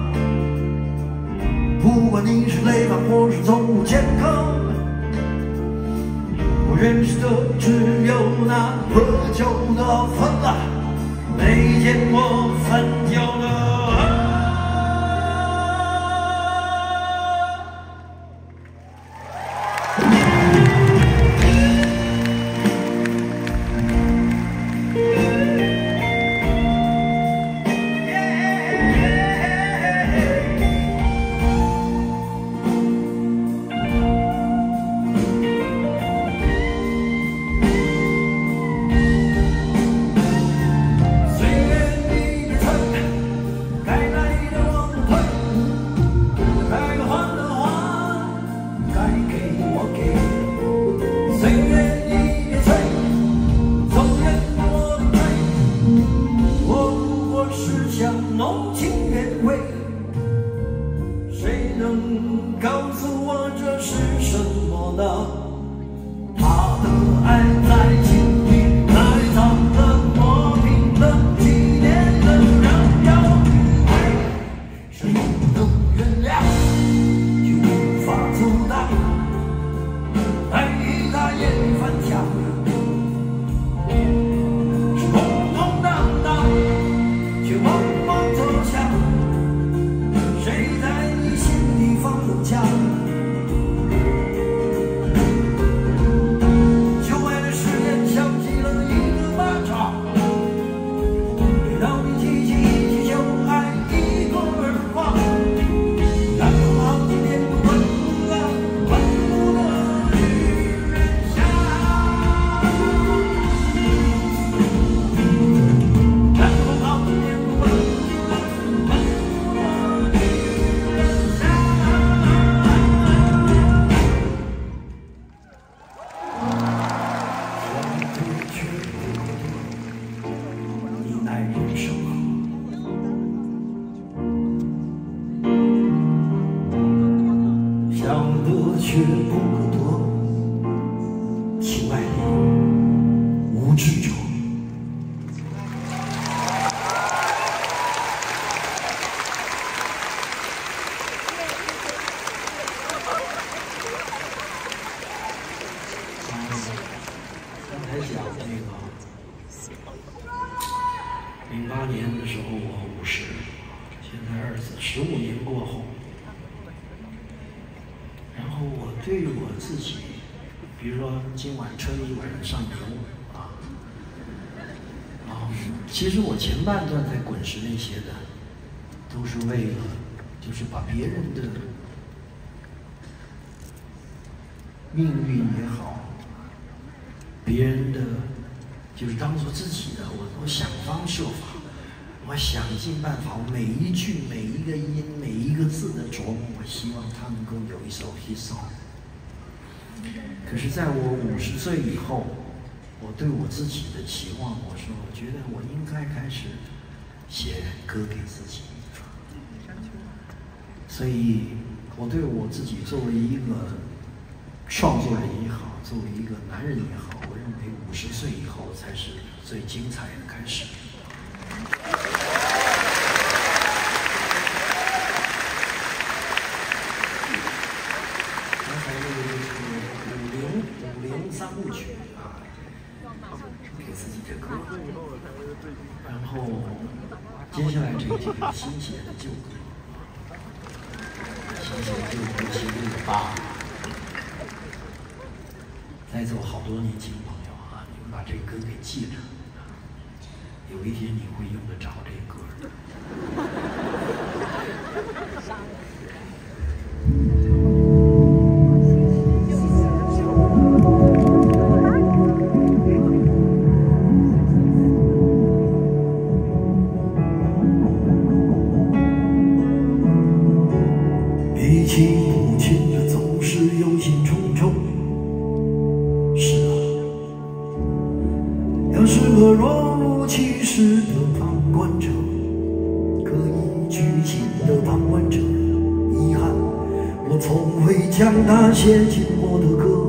不管你是累犯或是从无前科，我认识的只有那喝酒的分了，没见过分酒的。却不可得，情爱里无执着。 刚才讲那个08年的时候我50，现在15年过后。然后我对我自己，比如说今晚春一晚上牛其实我前半段在滚石那些的，都是为了就是把别人的命运也好，别人的就是当做自己的，我想方设法，我想尽办法，我每一句每一个音每一个字的琢磨，我希望他能够有一首 hit song。可是在我50岁以后，我对我自己的期望，我说我觉得我应该开始写歌给自己。所以我对我自己作为一个创作人也好，作为一个男人也好，我认为50岁以后才是最精彩的开始。刚才那个就是50三部曲给自己的歌，然后接下来这个就是新写的旧歌，新写的旧歌其实有8，在座好多年轻朋友啊， 把这歌给记着，有一天你会用得着这歌。 比起母亲的总是忧心忡忡。是啊，要是个若无其事的旁观者，刻意拘谨的旁观者，遗憾我从未将它写进我的歌。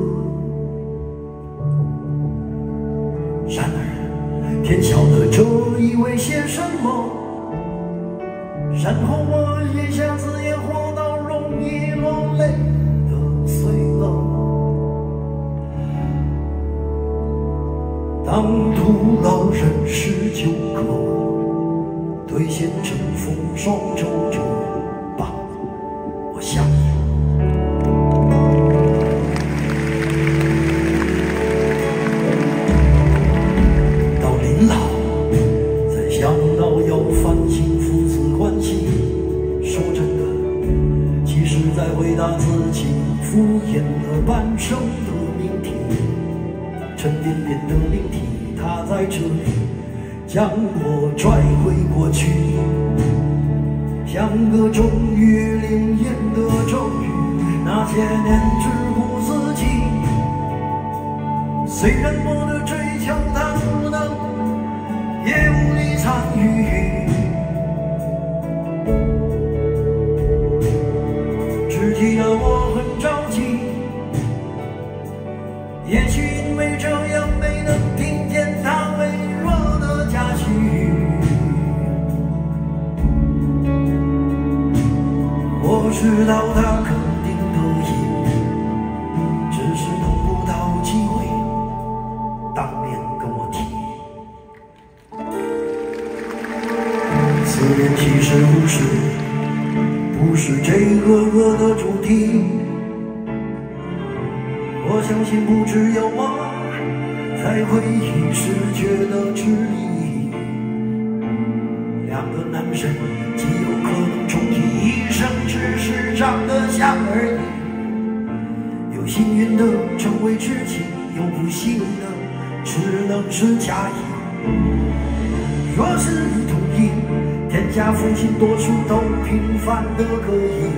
然而天晓得这意味些什么，然后我一下子也活到容易落泪的岁了。当徒劳人世纠葛，兑现成风霜周折吧，我想。到临老，才想到要反省父子关系。说真的，其实在回答自己敷衍了半生的命题，沉甸甸的命题，它在这里将我拽回过去，像个终于灵验的咒语。那些年只顾自己，虽然我的追求它不能，也无力参与。只记得我很着急，也许因为这样没能听见他微弱的嘉许。我知道他肯定得意，只是等不到机会当面跟我提。思念其实不是这个歌的主题。我相信不只有我才会一时觉得迟疑。两个男生极有可能终其一生只是长得像而已，有幸运的成为知己，有不幸的只能是假意。若是你同意，天下父亲多数都平凡的可以，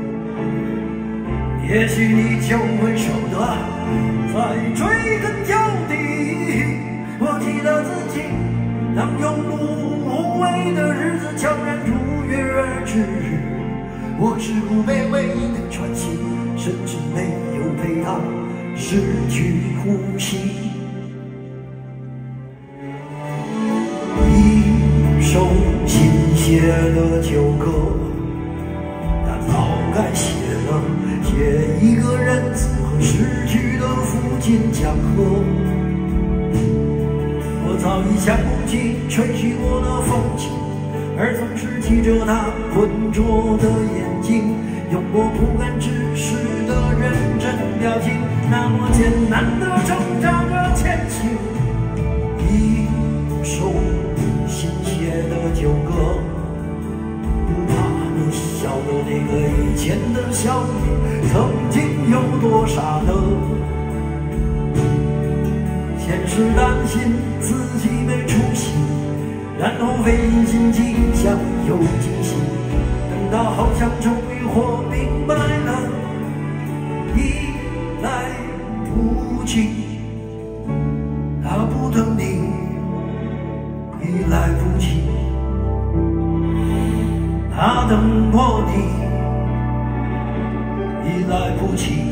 也许你就会舍得再追根究底。我记得自己当庸碌无为的日子悄然如约而至，我只顾卑微的喘息，甚至没有陪他失去呼吸。一首新写的旧歌，他早该写了，写一个人此刻失去的附近江河。我早已想不起吹嘘过的风景，而总是记着他浑浊的眼睛，用我不敢直视的认真表情，那么艰难地挣扎着前行。一首新写的旧歌，不怕你笑的那个以前的小你曾经有多傻的。先是担心自己没出息，然后费尽心机想有惊喜，等到好像终于活明白了，已来不及。他不等你，已来不及。他等过你，已来不及。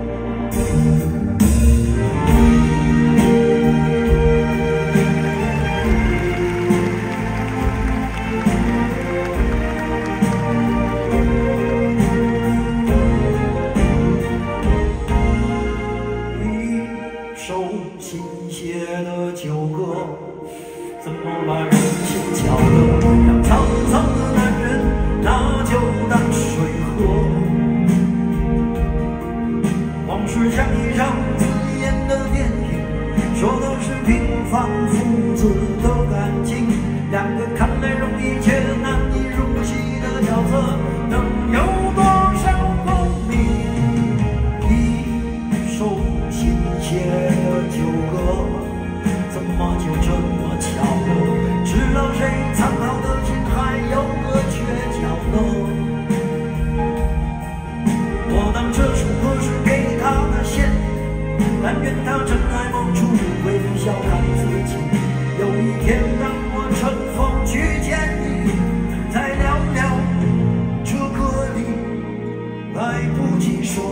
怎么把人心搅得让沧桑的男人那就当水喝？往事像一场自演的电影，说的是平仿佛子的感情，两个看来容易却难以入戏的角色，能有多少共鸣？一首新写的旧歌，怎么就这么巧了？知道谁藏好的心还有个缺角呢？我当这首歌是给他的线，但愿他真爱梦处微笑看自己。有一天当我乘风去见你，才了了这歌里来不及说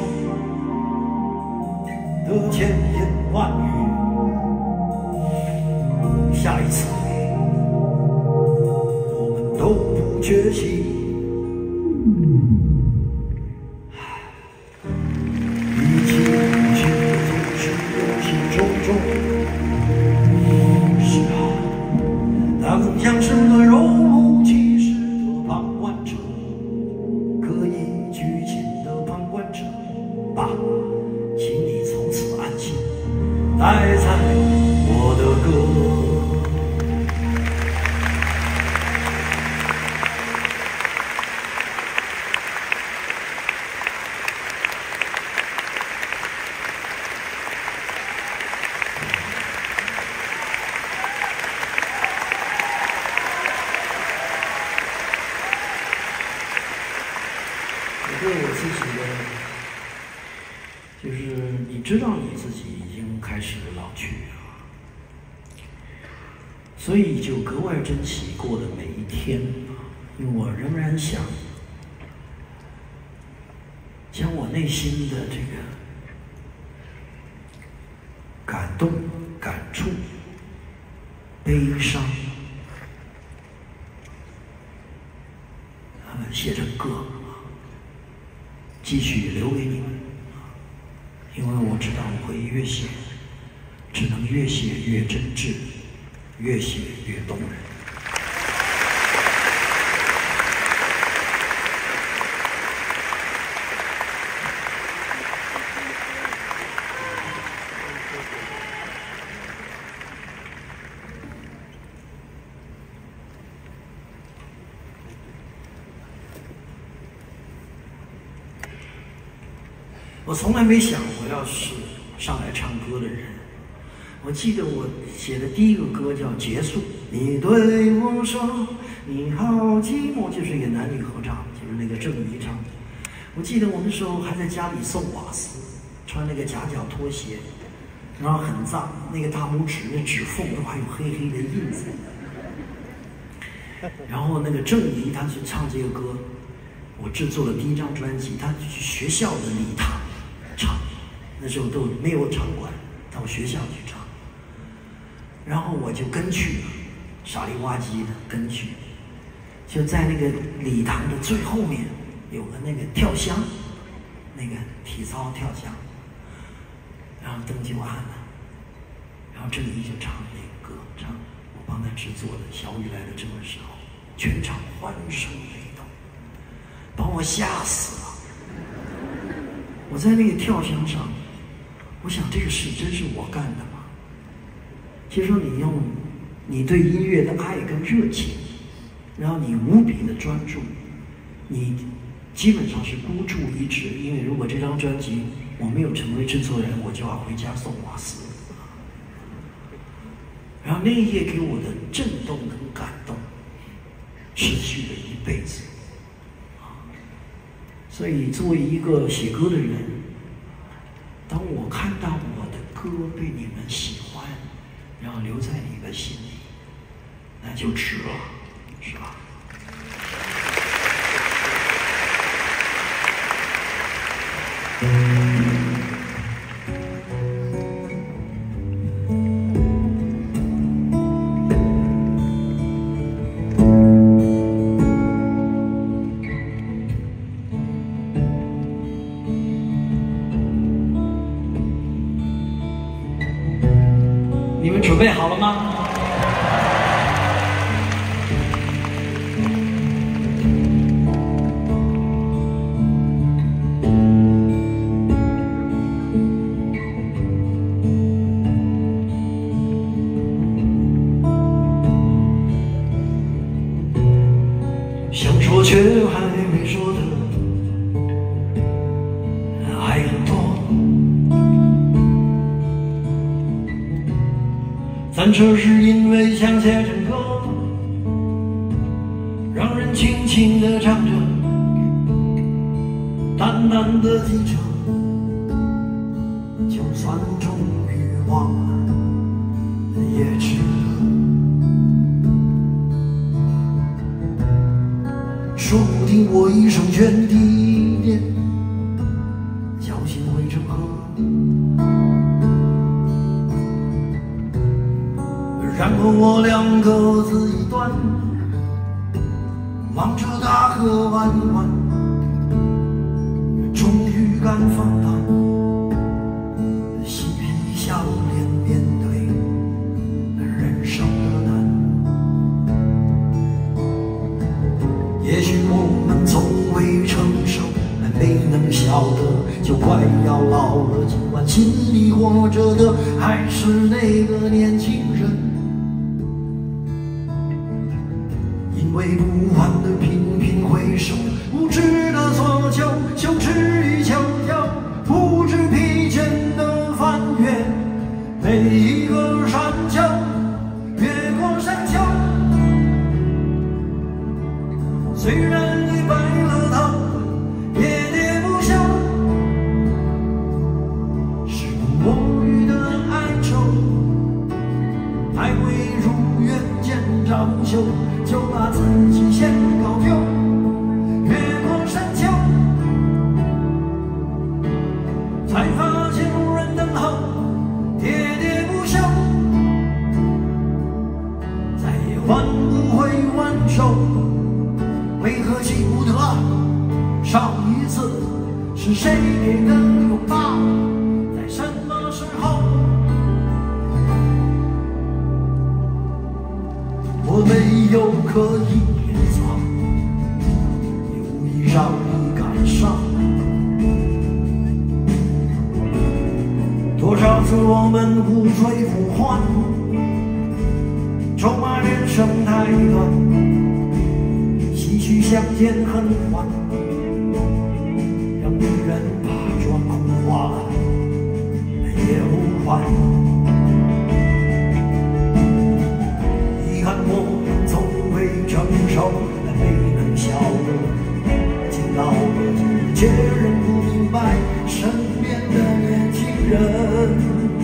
的千言万语。下一次我们都不缺席。像是个若无其事的旁观者，刻意拘谨的旁观者吧，请你从此安心待在我的歌。 对我自己的，就是你知道你自己已经开始老去啊，所以就格外珍惜过的每一天啊，因为我仍然想将我内心的这个感动、感触、悲伤，写成歌。继续留给你们，因为我知道我会越写，只能越写越真挚，越写越动人。我从来没想我要是上来唱歌的人。我记得我写的第一个歌叫《结束》，你对我说你好寂寞，就是一个男女合唱，就是那个郑怡唱的。我记得我那时候还在家里送瓦斯，穿那个夹脚拖鞋，然后很脏，那个大拇指那指缝都还有黑黑的印子。然后那个郑怡他去唱这个歌，我制作了第一张专辑，他去学校的礼堂唱，那时候都没有场馆，到学校去唱，然后我就跟去了，傻里哇唧的跟去，就在那个礼堂的最后面有个那个跳箱，那个体操跳箱，然后灯就暗了，然后郑怡就唱那个歌，唱我帮他制作的《小雨来的这个时候》，全场欢声雷动，把我吓死了。我在那个跳箱上，我想这个事真是我干的吗？其实说你用你对音乐的爱跟热情，然后你无比的专注，你基本上是孤注一掷。因为如果这张专辑我没有成为制作人，我就要回家送瓦斯。然后那一页给我的震动跟感动，持续了一辈子。所以作为一个写歌的人，当我看到我的歌被你们喜欢，然后留在你们心里，那就值了，是吧？你们准备好了吗？ 翻车是因为想写成歌，让人轻轻地唱着，淡淡的记着，就算终于忘了也值得。说不定我一生涓滴点，侥幸会成河。然后我俩各自一端，望着大河弯弯，终于敢放胆，嬉皮笑脸面对人生的难。也许我们从未成熟，没能晓得，就快要老了。今晚心里活着的还是那个年轻人。因为不完的频频回首，无知的索求，羞耻与求救，不知疲倦的翻越每一个山丘，越过山丘。虽然已白了头，喋喋不休，是摸鱼的哀愁，还未如愿见着休。就把自己先搞丢，越过山丘，才发现无人等候，喋喋不休，再也换不回挽手。为何记不得上一次是谁给的拥抱，在什么时候？我没有刻意隐藏，也无意让你感伤。多少次我们无醉不欢，咒骂人生太短，唏嘘相见恨晚，让女人把妆哭花也无欢。遗憾我从未成熟，没能晓得，竟老了却仍不明白身边的年轻人。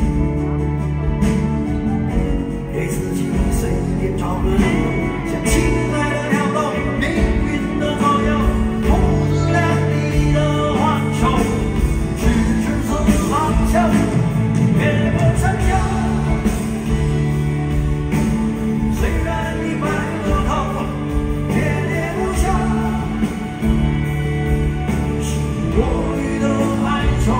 给自己随便找个理由，向亲爱的跳动，命运的左右，父子两地的挽手，直至死方休，越过山丘。虽然已白了头，喋喋不休，是多余的哀愁，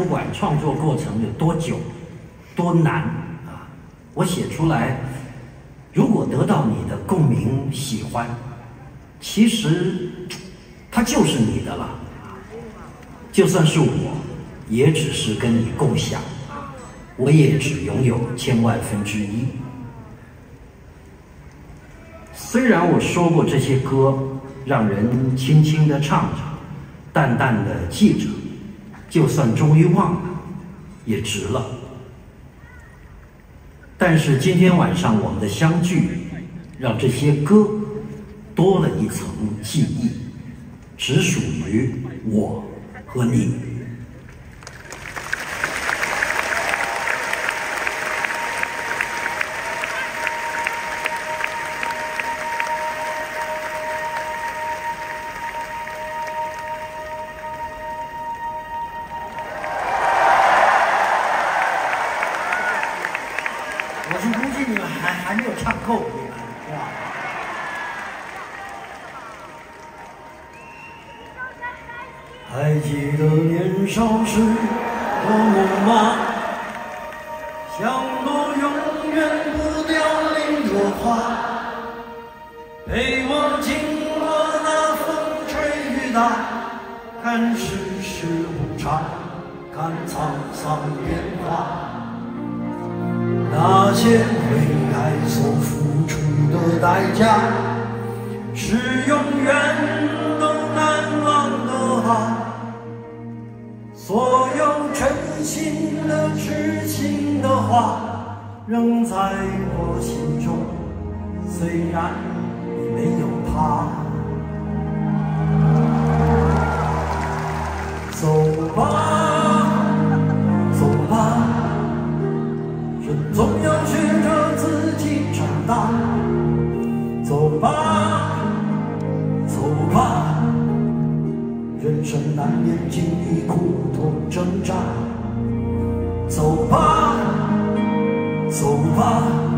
不管创作过程有多久、多难啊，我写出来，如果得到你的共鸣、喜欢，其实它就是你的了。就算是我，也只是跟你共享，我也只拥有1000万分之一。虽然我说过这些歌让人轻轻地唱着，淡淡的记着，就算终于忘了，也值了。但是今天晚上我们的相聚，让这些歌多了一层记忆，只属于我和你。我是估计你们还没有唱够，你们是吧？ 还记得年少时的我吗？像朵永远不凋零的花，陪我经过那风吹雨打，看世事无常，看沧桑变化。那些为爱所付出的代价，是永远都难忘的啊！所有真心的、痴情的话，仍在我心中，虽然你没有他。走吧，走吧。人总要学着自己长大，走吧，走吧，人生难免经历苦痛挣扎，走吧，走吧，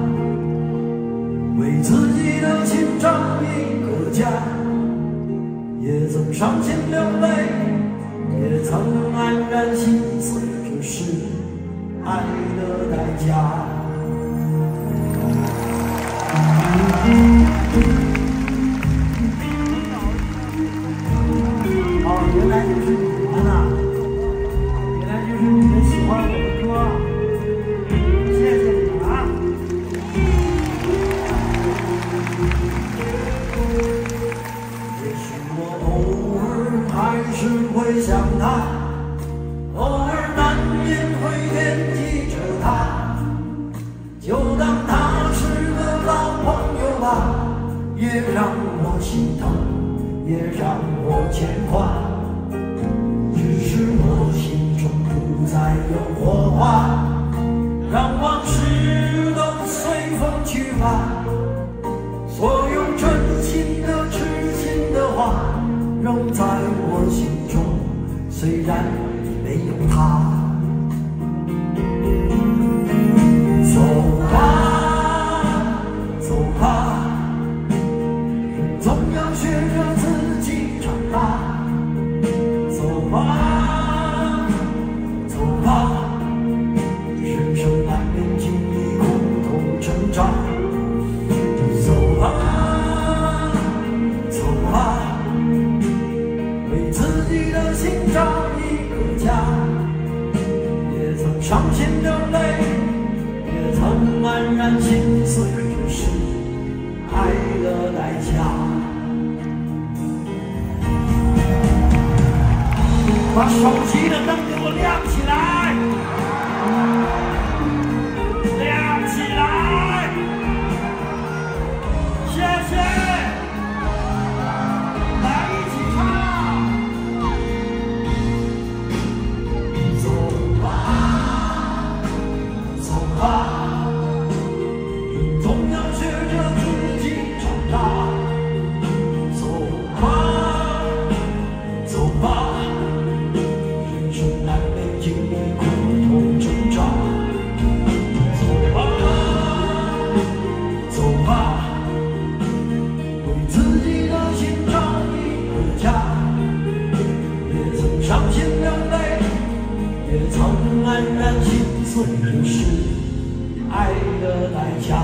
为自己的心找一个家，也曾伤心流泪，也曾黯然心碎，这是爱的代价。哦，原来就是你们啊！原来就是你们喜欢我的歌，谢谢你们啊！也许我偶尔还是会想他，偶尔难免会惦记着他，就当他是个老朋友吧，也让我心疼，也让我牵挂。只是我心中不再有火花，让往事都随风去吧。所有真心的、痴心的话，仍在我心中，虽然没有他。走吧，走吧，人总要学着自己长大。走吧，走吧，人生难免经历苦痛挣扎。走吧，走吧，为自己的心找一个家，也曾伤心流泪，也曾黯然心碎，这是爱的代价。把手机的灯给我亮起来，亮起来，谢谢，来一起唱。走吧，走吧，人总要学着自己长大。走吧，走吧，人生难免经历苦痛挣扎。走吧，走吧，为自己的心找一个家，也曾伤心流泪，也曾安然心碎就是爱的代价。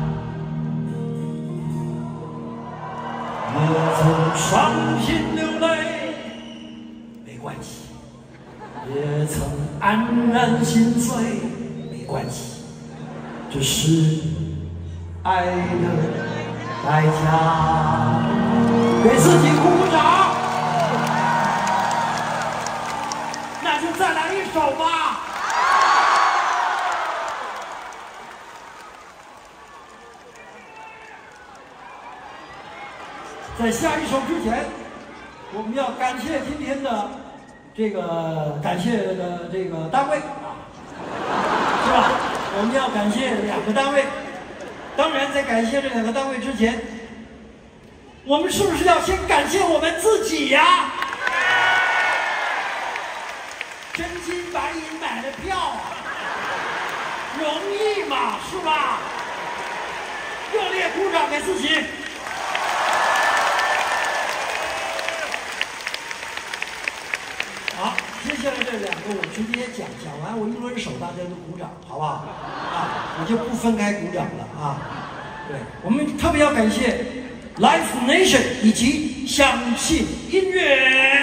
也曾伤心流泪，没关系；也曾安然心碎，没关系。这是爱的代价。给自己鼓鼓掌。那就再来一首吧。在下一首之前，我们要感谢今天的感谢的这个单位啊，是吧？我们要感谢2个单位。当然，在感谢这2个单位之前，我们是不是要先感谢我们自己呀？真金白银买的票啊，容易嘛，是吧？热烈鼓掌给自己。好，接下来这2个我直接讲完我一轮手，大家都鼓掌，好不好？啊，我就不分开鼓掌了啊。对，我们特别要感谢 Live Nation 以及相信音乐。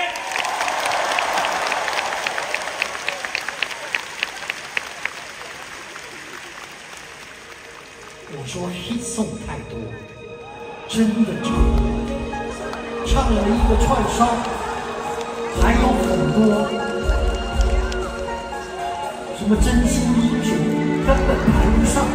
我说 hit song 太多，真的唱了一个串烧，还有很多，什么真心英雄根本排不上。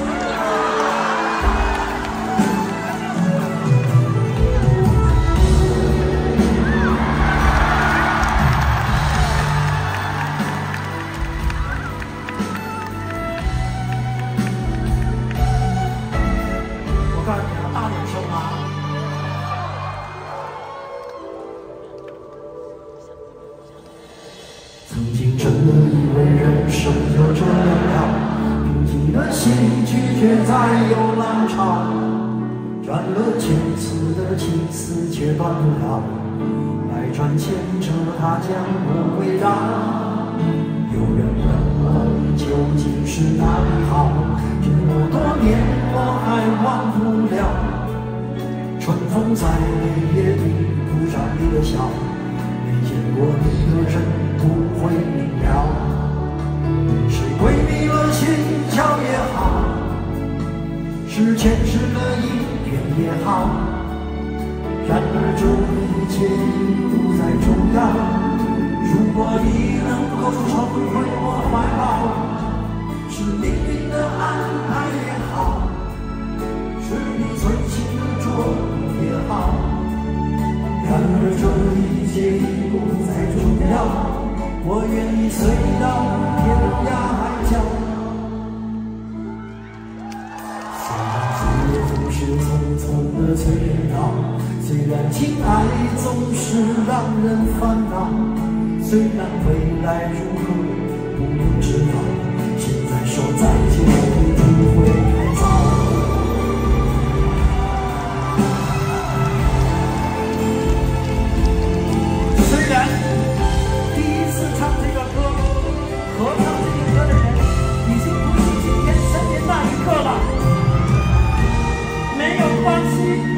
曾经真的以为人生就这样，平静的心拒绝再有浪潮，转了千次的情丝却断不了，百转千折它将我围绕。有人问我究竟是哪里好，这么多年我还忘不了。春风在每夜里铺上你的笑，没见过你的人不会明了，是规避了心窍也好，是前世的因缘也好，然而这一切已不再重要。如果你能够重回我怀抱，是命运的安排也好，是你存心的捉弄也好，然而这一切已不再重要。我愿意随到天涯海角，虽然岁月总是匆匆的催老，虽然情爱总是让人烦恼，虽然未来如何不知道，现在说再见一定会太早。虽然第一次唱这个歌，合唱这个歌的人已经不是今天身边那一个了，没有关系。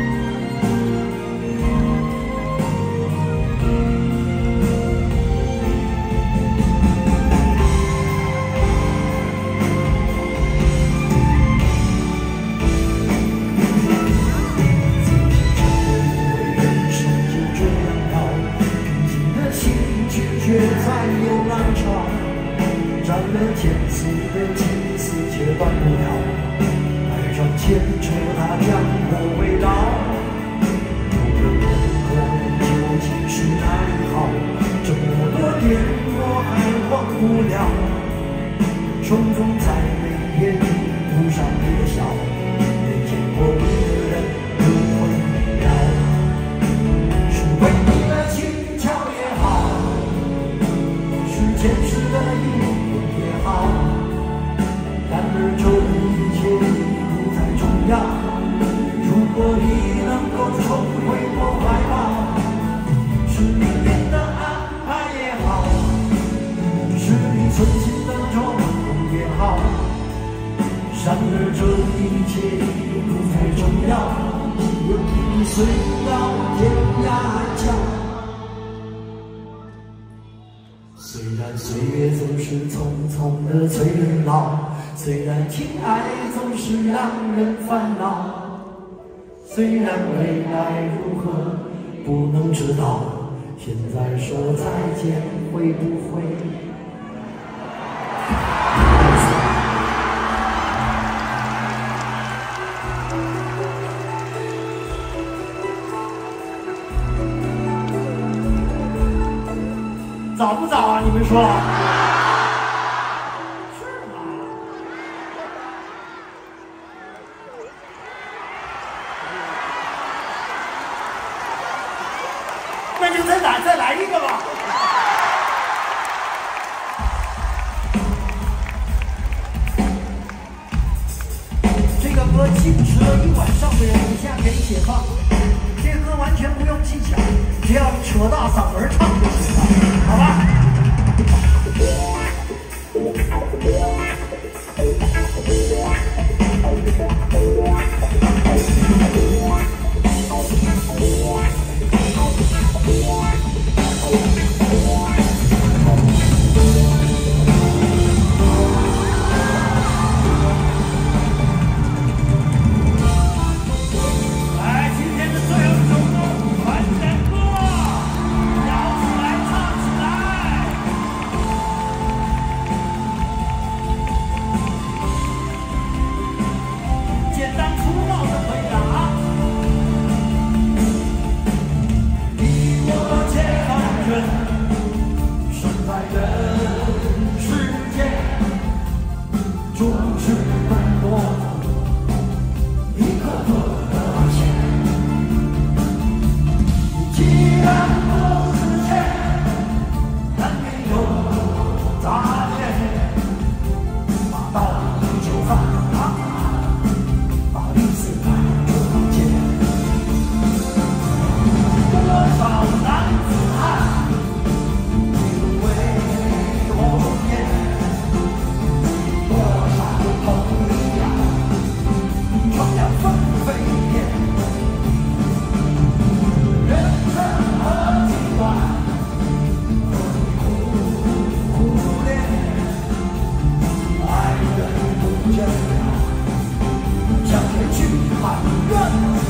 却再有浪潮，斩了千次的情丝却断不了，百转千折它将我围绕。有人问我究竟是哪里好，这么多年我还忘不了。春风在每夜里铺上你的笑，没见过你的人不会明了，是为你的心窍也好，前世的因缘也好，然而这一切已不再重要。如果你能够重回我怀抱，是命运的安排也好，是你存心而这一切不再重要，随到天涯角。虽然岁月总是匆匆的催人老，虽然情爱总是让人烦恼，虽然未来如何不能知道，现在说再见会不会？早不早啊？你们说？是吗？那就再来一个吧。这个歌坚持了一晚上的人，以下可以解放。这个歌完全不用技巧，只要扯大嗓门唱就行了，好吧？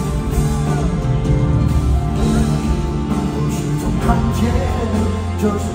就是